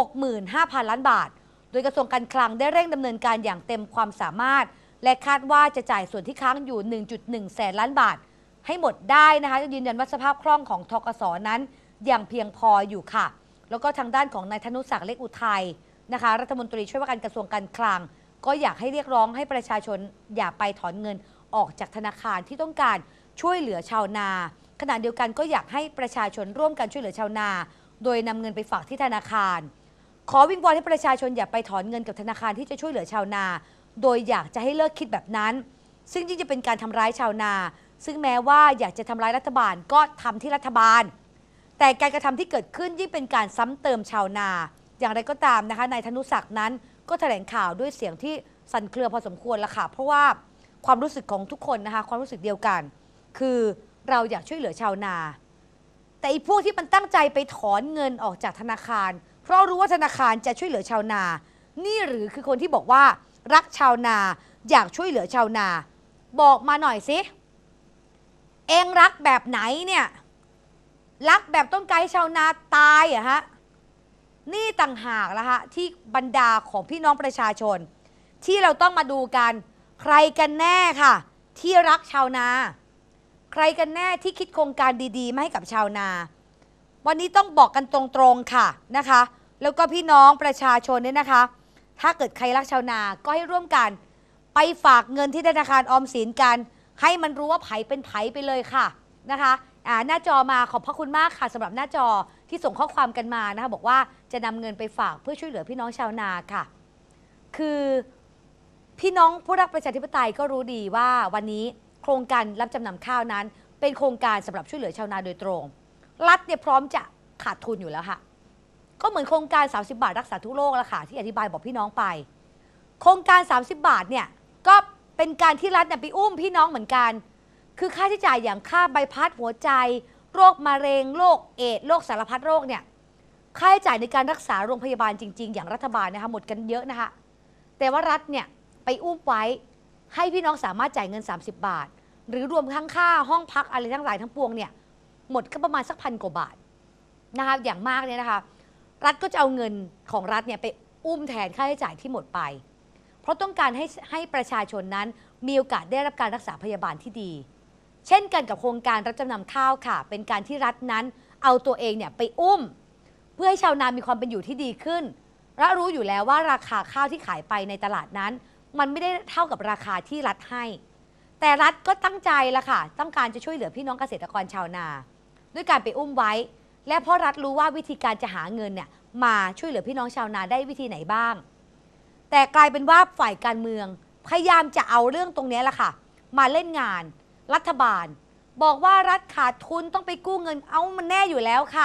65,000 ล้านบาทโดยกระทรวงการคลังได้เร่งดำเนินการอย่างเต็มความสามารถและคาดว่าจะจ่ายส่วนที่ค้างอยู่ 1.1 แสนล้านบาทให้หมดได้นะคะยืนยันว่าสภาพคล่องของธกส.นั้นยังเพียงพออยู่ค่ะแล้วก็ทางด้านของนายธนุศักดิ์เล็กอุทัยนะคะรัฐมนตรีช่วยว่าการกระทรวงการคลังก็อยากให้เรียกร้องให้ประชาชนอย่าไปถอนเงินออกจากธนาคารที่ต้องการช่วยเหลือชาวนาขณะเดียวกันก็อยากให้ประชาชนร่วมกันช่วยเหลือชาวนาโดยนำเงินไปฝากที่ธนาคารขอวิงวอนให้ประชาชนอย่าไปถอนเงินกับธนาคารที่จะช่วยเหลือชาวนาโดยอยากจะให้เลิกคิดแบบนั้นซึ่งยิ่งจะเป็นการทำร้ายชาวนาซึ่งแม้ว่าอยากจะทำร้ายรัฐบาลก็ทำที่รัฐบาลแต่การกระทำที่เกิดขึ้นยิ่งเป็นการซ้ำเติมชาวนาอย่างไรก็ตามนะคะนายธนุศักดิ์นั้นก็แถลงข่าวด้วยเสียงที่สั่นเครือพอสมควรละค่ะเพราะว่าความรู้สึกของทุกคนนะคะความรู้สึกเดียวกันคือเราอยากช่วยเหลือชาวนาแต่อีพวกที่มันตั้งใจไปถอนเงินออกจากธนาคารเพราะรู้ว่าธนาคารจะช่วยเหลือชาวนานี่หรือคือคนที่บอกว่ารักชาวนาอยากช่วยเหลือชาวนาบอกมาหน่อยสิเองรักแบบไหนเนี่ยรักแบบต้องการให้ชาวนาตายอะฮะนี่ต่างหากละฮะที่บรรดาของพี่น้องประชาชนที่เราต้องมาดูกันใครกันแน่ค่ะที่รักชาวนาใครกันแน่ที่คิดโครงการดีๆมาให้กับชาวนาวันนี้ต้องบอกกันตรงๆค่ะนะคะแล้วก็พี่น้องประชาชนเนี่ยนะคะถ้าเกิดใครรักชาวนาก็ให้ร่วมกันไปฝากเงินที่ธนาคารออมสินกันให้มันรู้ว่าไผเป็นไผไปเลยค่ะนะคะหน้าจอมาขอบพระคุณมากค่ะสำหรับหน้าจอที่ส่งข้อความกันมานะคะบอกว่าจะนำเงินไปฝากเพื่อช่วยเหลือพี่น้องชาวนาค่ะคือพี่น้องผู้รักประชาธิปไตยก็รู้ดีว่าวันนี้โครงการรับจำนำข้าวนั้นเป็นโครงการสำหรับช่วยเหลือชาวนาโดยตรงรัฐเนี่ยพร้อมจะขาดทุนอยู่แล้วค่ะก็เหมือนโครงการ30 บาทรักษาทุกโรคละค่ะที่อธิบายบอกพี่น้องไปโครงการ30 บาทเนี่ยก็เป็นการที่รัฐเนี่ยไปอุ้มพี่น้องเหมือนกันคือค่าใช้จ่ายอย่างค่าใบพัดหัวใจโรคมะเร็งโรคเอดส์โรคสารพัดโรคเนี่ยค่าใช้จ่ายในการรักษาโรงพยาบาลจริงๆอย่างรัฐบาลนะคะหมดกันเยอะนะคะแต่ว่ารัฐเนี่ยไปอุ้มไว้ให้พี่น้องสามารถจ่ายเงิน30 บาทหรือรวมทั้งค่าห้องพักอะไรทั้งหลายทั้งปวงเนี่ยหมดก็ประมาณสัก1,000 กว่าบาทนะคะอย่างมากเนี่ยนะคะรัฐก็จะเอาเงินของรัฐเนี่ยไปอุ้มแทนค่าใช้จ่ายที่หมดไปเพราะต้องการให้ประชาชนนั้นมีโอกาสได้รับการรักษาพยาบาลที่ดีเช่นกันกับโครงการรับจำนำข้าวค่ะเป็นการที่รัฐนั้นเอาตัวเองเนี่ยไปอุ้มเพื่อให้ชาวนามีความเป็นอยู่ที่ดีขึ้นและรู้อยู่แล้วว่าราคาข้าวที่ขายไปในตลาดนั้นมันไม่ได้เท่ากับราคาที่รัฐให้แต่รัฐก็ตั้งใจละค่ะต้องการจะช่วยเหลือพี่น้องเกษตรกรชาวนาด้วยการไปอุ้มไว้และเพราะรัฐรู้ว่าวิธีการจะหาเงินเนี่ยมาช่วยเหลือพี่น้องชาวนาได้วิธีไหนบ้างแต่กลายเป็นว่าฝ่ายการเมืองพยายามจะเอาเรื่องตรงนี้ละค่ะมาเล่นงานรัฐบาลบอกว่ารัฐขาดทุนต้องไปกู้เงินเอามันแน่อยู่แล้วค่ะ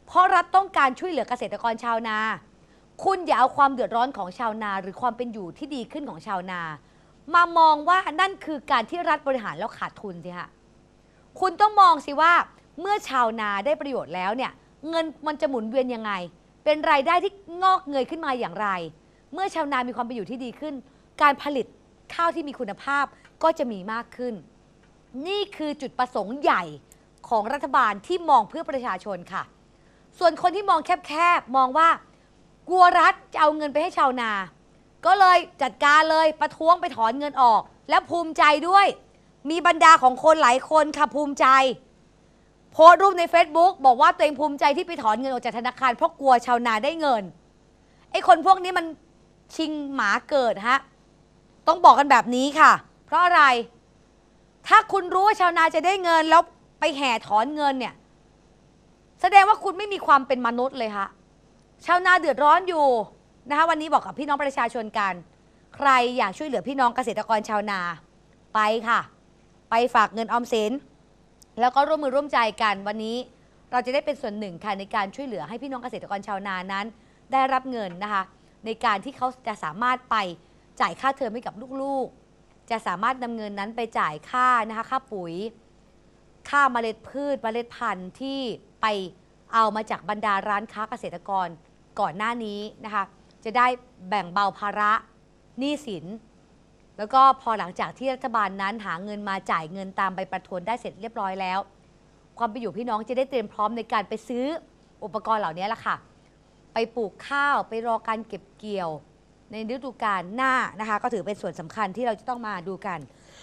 เพราะรัฐต้องการช่วยเหลือเกษตรกรชาวนาคุณอย่าเอาความเดือดร้อนของชาวนาหรือความเป็นอยู่ที่ดีขึ้นของชาวนามามองว่านั่นคือการที่รัฐบริหารแล้วขาดทุนสิฮะคุณต้องมองสิว่าเมื่อชาวนาได้ประโยชน์แล้วเนี่ยเงินมันจะหมุนเวียนยังไงเป็นรายได้ที่งอกเงยขึ้นมาอย่างไรเมื่อชาวนามีความเป็นอยู่ที่ดีขึ้นการผลิตข้าวที่มีคุณภาพก็จะมีมากขึ้นนี่คือจุดประสงค์ใหญ่ของรัฐบาลที่มองเพื่อประชาชนค่ะส่วนคนที่มองแคบๆมองว่ากลัวรัฐจะเอาเงินไปให้ชาวนาก็เลยจัดการเลยประท้วงไปถอนเงินออกแล้วภูมิใจด้วยมีบรรดาของคนหลายคนค่ะภูมิใจโพสต์รูปใน Facebook บอกว่าตัวเองภูมิใจที่ไปถอนเงินออกจากธนาคารเพราะกลัวชาวนาได้เงินไอ้คนพวกนี้มันชิงหมาเกิดฮะต้องบอกกันแบบนี้ค่ะเพราะอะไรถ้าคุณรู้ว่าชาวนาจะได้เงินแล้วไปแห่ถอนเงินเนี่ยแสดงว่าคุณไม่มีความเป็นมนุษย์เลยค่ะชาวนาเดือดร้อนอยู่นะคะวันนี้บอกกับพี่น้องประชาชนกันใครอยากช่วยเหลือพี่น้องเกษตรกรชาวนาไปค่ะไปฝากเงินออมสินแล้วก็ร่วมมือร่วมใจกันวันนี้เราจะได้เป็นส่วนหนึ่งค่ะในการช่วยเหลือให้พี่น้องเกษตรกรชาวนานั้นได้รับเงินนะคะในการที่เขาจะสามารถไปจ่ายค่าเทอมให้กับลูกๆจะสามารถนำเงินนั้นไปจ่ายค่านะคะค่าปุ๋ยค่าเมล็ดพืชเมล็ดพันธุ์ที่ไปเอามาจากบรรดาร้านค้าเกษตรกรก่อนหน้านี้นะคะจะได้แบ่งเบาภาระหนี้สินแล้วก็พอหลังจากที่รัฐบาลนั้นหาเงินมาจ่ายเงินตามใบประทวนได้เสร็จเรียบร้อยแล้วความเป็นอยู่พี่น้องจะได้เตรียมพร้อมในการไปซื้ออุปกรณ์เหล่านี้แหละค่ะไปปลูกข้าวไปรอการเก็บเกี่ยวในฤดูกาลหน้านะคะก็ถือเป็นส่วนสำคัญที่เราจะต้องมาดูกัน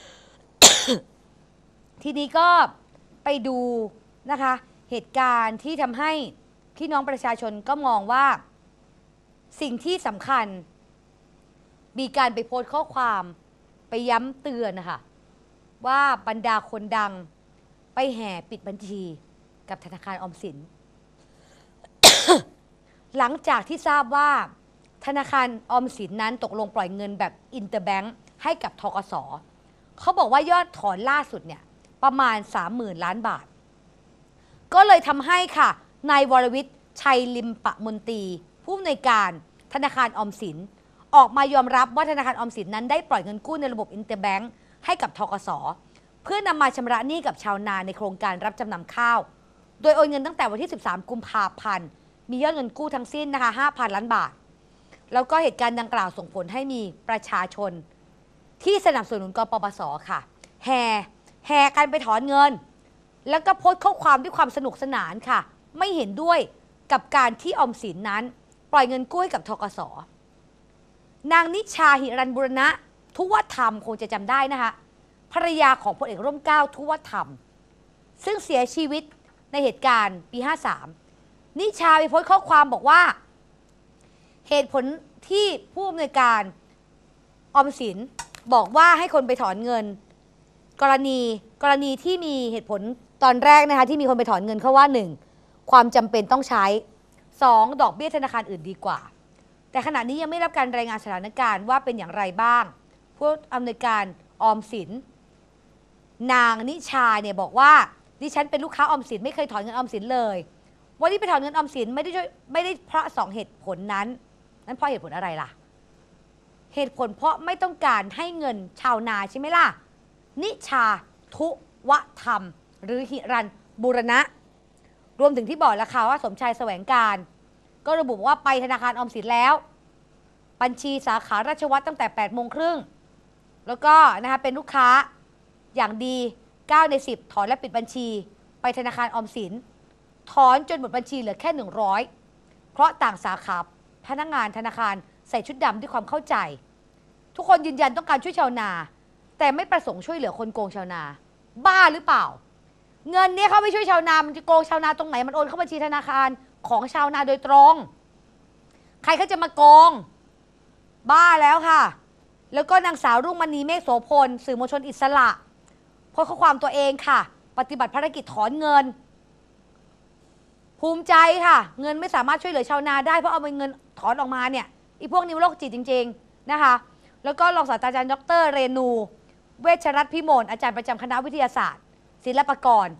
ทีนี้ก็ไปดูนะคะเหตุการณ์ที่ทำให้พี่น้องประชาชนก็มองว่าสิ่งที่สำคัญมีการไปโพสต์ข้อความไปย้ำเตือนนะคะว่าบรรดาคนดังไปแห่ปิดบัญชีกับธนาคารออมสิน หลังจากที่ทราบว่าธนาคารออมสินนั้นตกลงปล่อยเงินแบบอินเตอร์แบงค์ให้กับธกส.เขาบอกว่ายอดถอนล่าสุดเนี่ยประมาณ 30,000 ล้านบาทก็เลยทำให้ค่ะนายวรวิทย์ชัยลิมปะมนตรีผู้อำนวยการธนาคารออมสินออกมายอมรับว่าธนาคารออมสินนั้นได้ปล่อยเงินกู้ในระบบอินเตอร์แบงค์ให้กับธกส.เพื่อนำมาชำระหนี้กับชาวนาในโครงการรับจำนำข้าวโดยโอนเงินตั้งแต่วันที่ 13 กุมภาพันธ์มียอดเงินกู้ทั้งสิ้นนะคะ 5,000 ล้านบาทแล้วก็เหตุการณ์ดังกล่าวส่งผลให้มีประชาชนที่สนับสนุนกปปส.ค่ะแห่กันไปถอนเงินแล้วก็โพสต์ข้อความด้วยความสนุกสนานค่ะไม่เห็นด้วยกับการที่ออมสินนั้นปล่อยเงินกู้ให้กับธกส.นางนิชาหิรัญบุรณะทุวธรรมคงจะจำได้นะคะภรรยาของพลเอกร่มเกล้าทุวธรรมซึ่งเสียชีวิตในเหตุการณ์ปี 53นิชาไปโพสต์ข้อความบอกว่าเหตุผลที่ผู้อำนวยการออมสินบอกว่าให้คนไปถอนเงินกรณีที่มีเหตุผลตอนแรกนะคะที่มีคนไปถอนเงินเขาว่า 1. ความจำเป็นต้องใช้ 2. ดอกเบี้ยธนาคารอื่นดีกว่าแต่ขณะนี้ยังไม่รับการรายงานสถานการณ์ว่าเป็นอย่างไรบ้างผู้อำนวยการออมสินนางนิชาเนี่ยบอกว่าดิฉันเป็นลูกค้าออมสินไม่เคยถอนเงินออมสินเลยวันที่ไปถอนเงินออมสินไม่ได้เพราะ2 เหตุผลนั้นเพราะเหตุผลอะไรล่ะเหตุผลเพราะไม่ต้องการให้เงินชาวนาใช่ไหมล่ะนิชาทุวธรรมหรือหิรัญบุรณะรวมถึงที่บอกแล้วค่ะว่าสมชายแสวงการก็ระบุว่าไปธนาคารออมสินแล้วบัญชีสาขาราชวัฒน์ตั้งแต่ 8:30 น.แล้วก็นะคะเป็นลูกค้าอย่างดี9 ใน 10ถอนและปิดบัญชีไปธนาคารออมสินถอนจนหมดบัญชีเหลือแค่100เพราะต่างสาขาพนักงานธนาคารใส่ชุดดำด้วยความเข้าใจทุกคนยืนยันต้องการช่วยชาวนาแต่ไม่ประสงค์ช่วยเหลือคนโกงชาวนาบ้าหรือเปล่าเงินนี้เขาไม่ช่วยชาวนามันจะโกงชาวนาตรงไหนมันโอนเข้าบัญชีธนาคารของชาวนาโดยตรงใครเขาจะมาโกงบ้าแล้วค่ะแล้วก็นางสาวรุ่งมณีเมฆโสพลสื่อมวลชนอิสระโพสต์ข้อความตัวเองค่ะปฏิบัติภารกิจถอนเงินภูมิใจค่ะเงินไม่สามารถช่วยเหลือชาวนาได้เพราะเอาเงินถอนออกมาเนี่ยไอ้พวกนี้โรคจิตจริงๆนะคะแล้วก็รองศาสตราจารย์ดร.เรนูเวชรัตน์พิมลอาจารย์ประจำคณะวิทยาศาสตร์ศิลปากร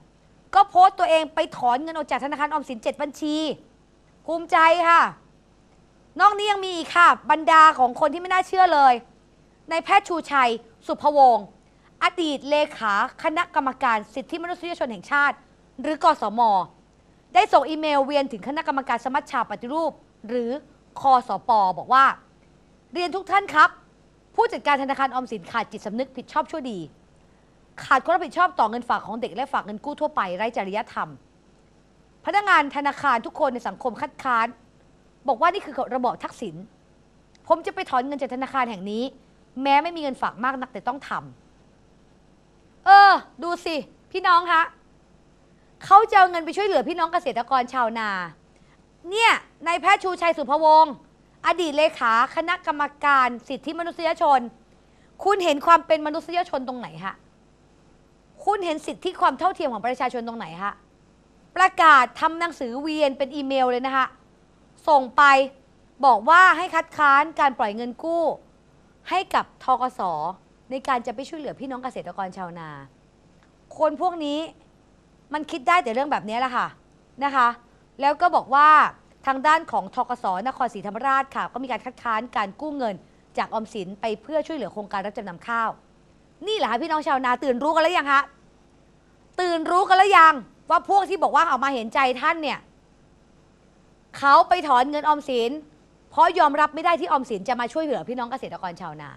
ก็โพสต์ตัวเองไปถอนเงินออกจากธนาคารออมสิน7 บัญชีภูมิใจค่ะนอกนี้ยังมีอีกค่ะบรรดาของคนที่ไม่น่าเชื่อเลยนายแพทย์ชูชัยสุภวงศ์อดีตเลขาคณะกรรมการสิทธิมนุษยชนแห่งชาติหรือกสม.ได้ส่งอีเมลเวียนถึงคณะกรรมการสมัชชาปฏิรูปหรือคสป.บอกว่าเรียนทุกท่านครับผู้จัดการธนาคารออมสินขาดจิตสำนึกผิดชอบชั่วดีขาดความรับผิดชอบต่อเงินฝากของเด็กและฝากเงินกู้ทั่วไปไร้จริยธรรมพนักงานธนาคารทุกคนในสังคมคัดค้านบอกว่านี่คือระบอบทักษิณผมจะไปถอนเงินจากธนาคารแห่งนี้แม้ไม่มีเงินฝากมากนักแต่ต้องทำดูสิพี่น้องคะเขาจะเอาเงินไปช่วยเหลือพี่น้องเกษตรกรชาวนาเนี่ยนายแพทย์ชูชัยสุภวงศ์อดีตเลขาคณะกรรมการสิทธิมนุษยชนคุณเห็นความเป็นมนุษยชนตรงไหนฮะคุณเห็นสิทธิความเท่าเทียมของประชาชนตรงไหนฮะประกาศทำหนังสือเวียนเป็นอีเมลเลยนะคะส่งไปบอกว่าให้คัดค้านการปล่อยเงินกู้ให้กับธกส.ในการจะไปช่วยเหลือพี่น้องเกษตรกรชาวนาคนพวกนี้มันคิดได้แต่เรื่องแบบนี้แหละค่ะนะคะแล้วก็บอกว่าทางด้านของธกส.นครศรีธรรมราชค่ะก็มีการคัดค้านการกู้เงินจากออมสินไปเพื่อช่วยเหลือโครงการรับจำนำข้าวนี่แหละค่ะพี่น้องชาวนาตื่นรู้กันแล้วยังคะตื่นรู้กันแล้วยังว่าพวกที่บอกว่าออกมาเห็นใจท่านเนี่ยเขาไปถอนเงินออมสินเพราะยอมรับไม่ได้ที่ออมสินจะมาช่วยเหลือพี่น้องเกษตรกรชาวนา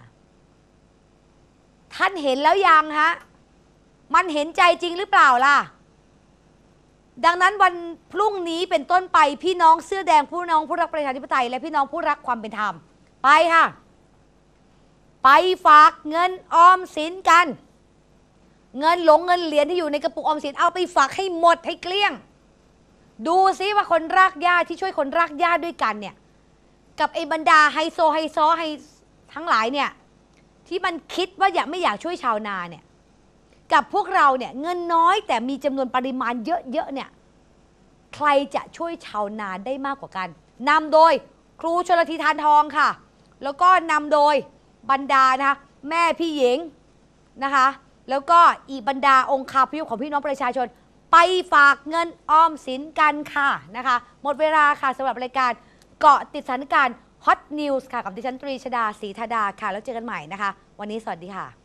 ท่านเห็นแล้วยังฮะมันเห็นใจจริงหรือเปล่าล่ะดังนั้นวันพรุ่งนี้เป็นต้นไปพี่น้องเสื้อแดงผู้น้องผู้รักประชาธิปไตยและพี่น้องผู้รักความเป็นธรรมไปค่ะไปฝากเงินออมสินกันเงินเหรียญที่อยู่ในกระปุกออมสินเอาไปฝากให้หมดให้เกลี้ยงดูซิว่าคนรากหญ้าที่ช่วยคนรากหญ้าด้วยกันเนี่ยกับไอ้บรรดาไฮโซทั้งหลายเนี่ยที่มันคิดว่าไม่อยากช่วยชาวนาเนี่ยกับพวกเราเนี่ยเงินน้อยแต่มีจำนวนปริมาณเยอะๆเนี่ยใครจะช่วยชาวนาได้มากกว่ากันนำโดยครูชลธีทานทองค่ะแล้วก็นำโดยบรรดานะคะแม่พี่หญิงนะคะแล้วก็อีบรรดาองค์คาพยพของพี่น้องประชาชนไปฝากเงินออมสินกันค่ะนะคะหมดเวลาค่ะสำหรับรายการเกาะติดสถานการณ์ Hot News ค่ะกับดิฉันตรีชดาศรีธดาค่ะแล้วเจอกันใหม่นะคะวันนี้สวัสดีค่ะ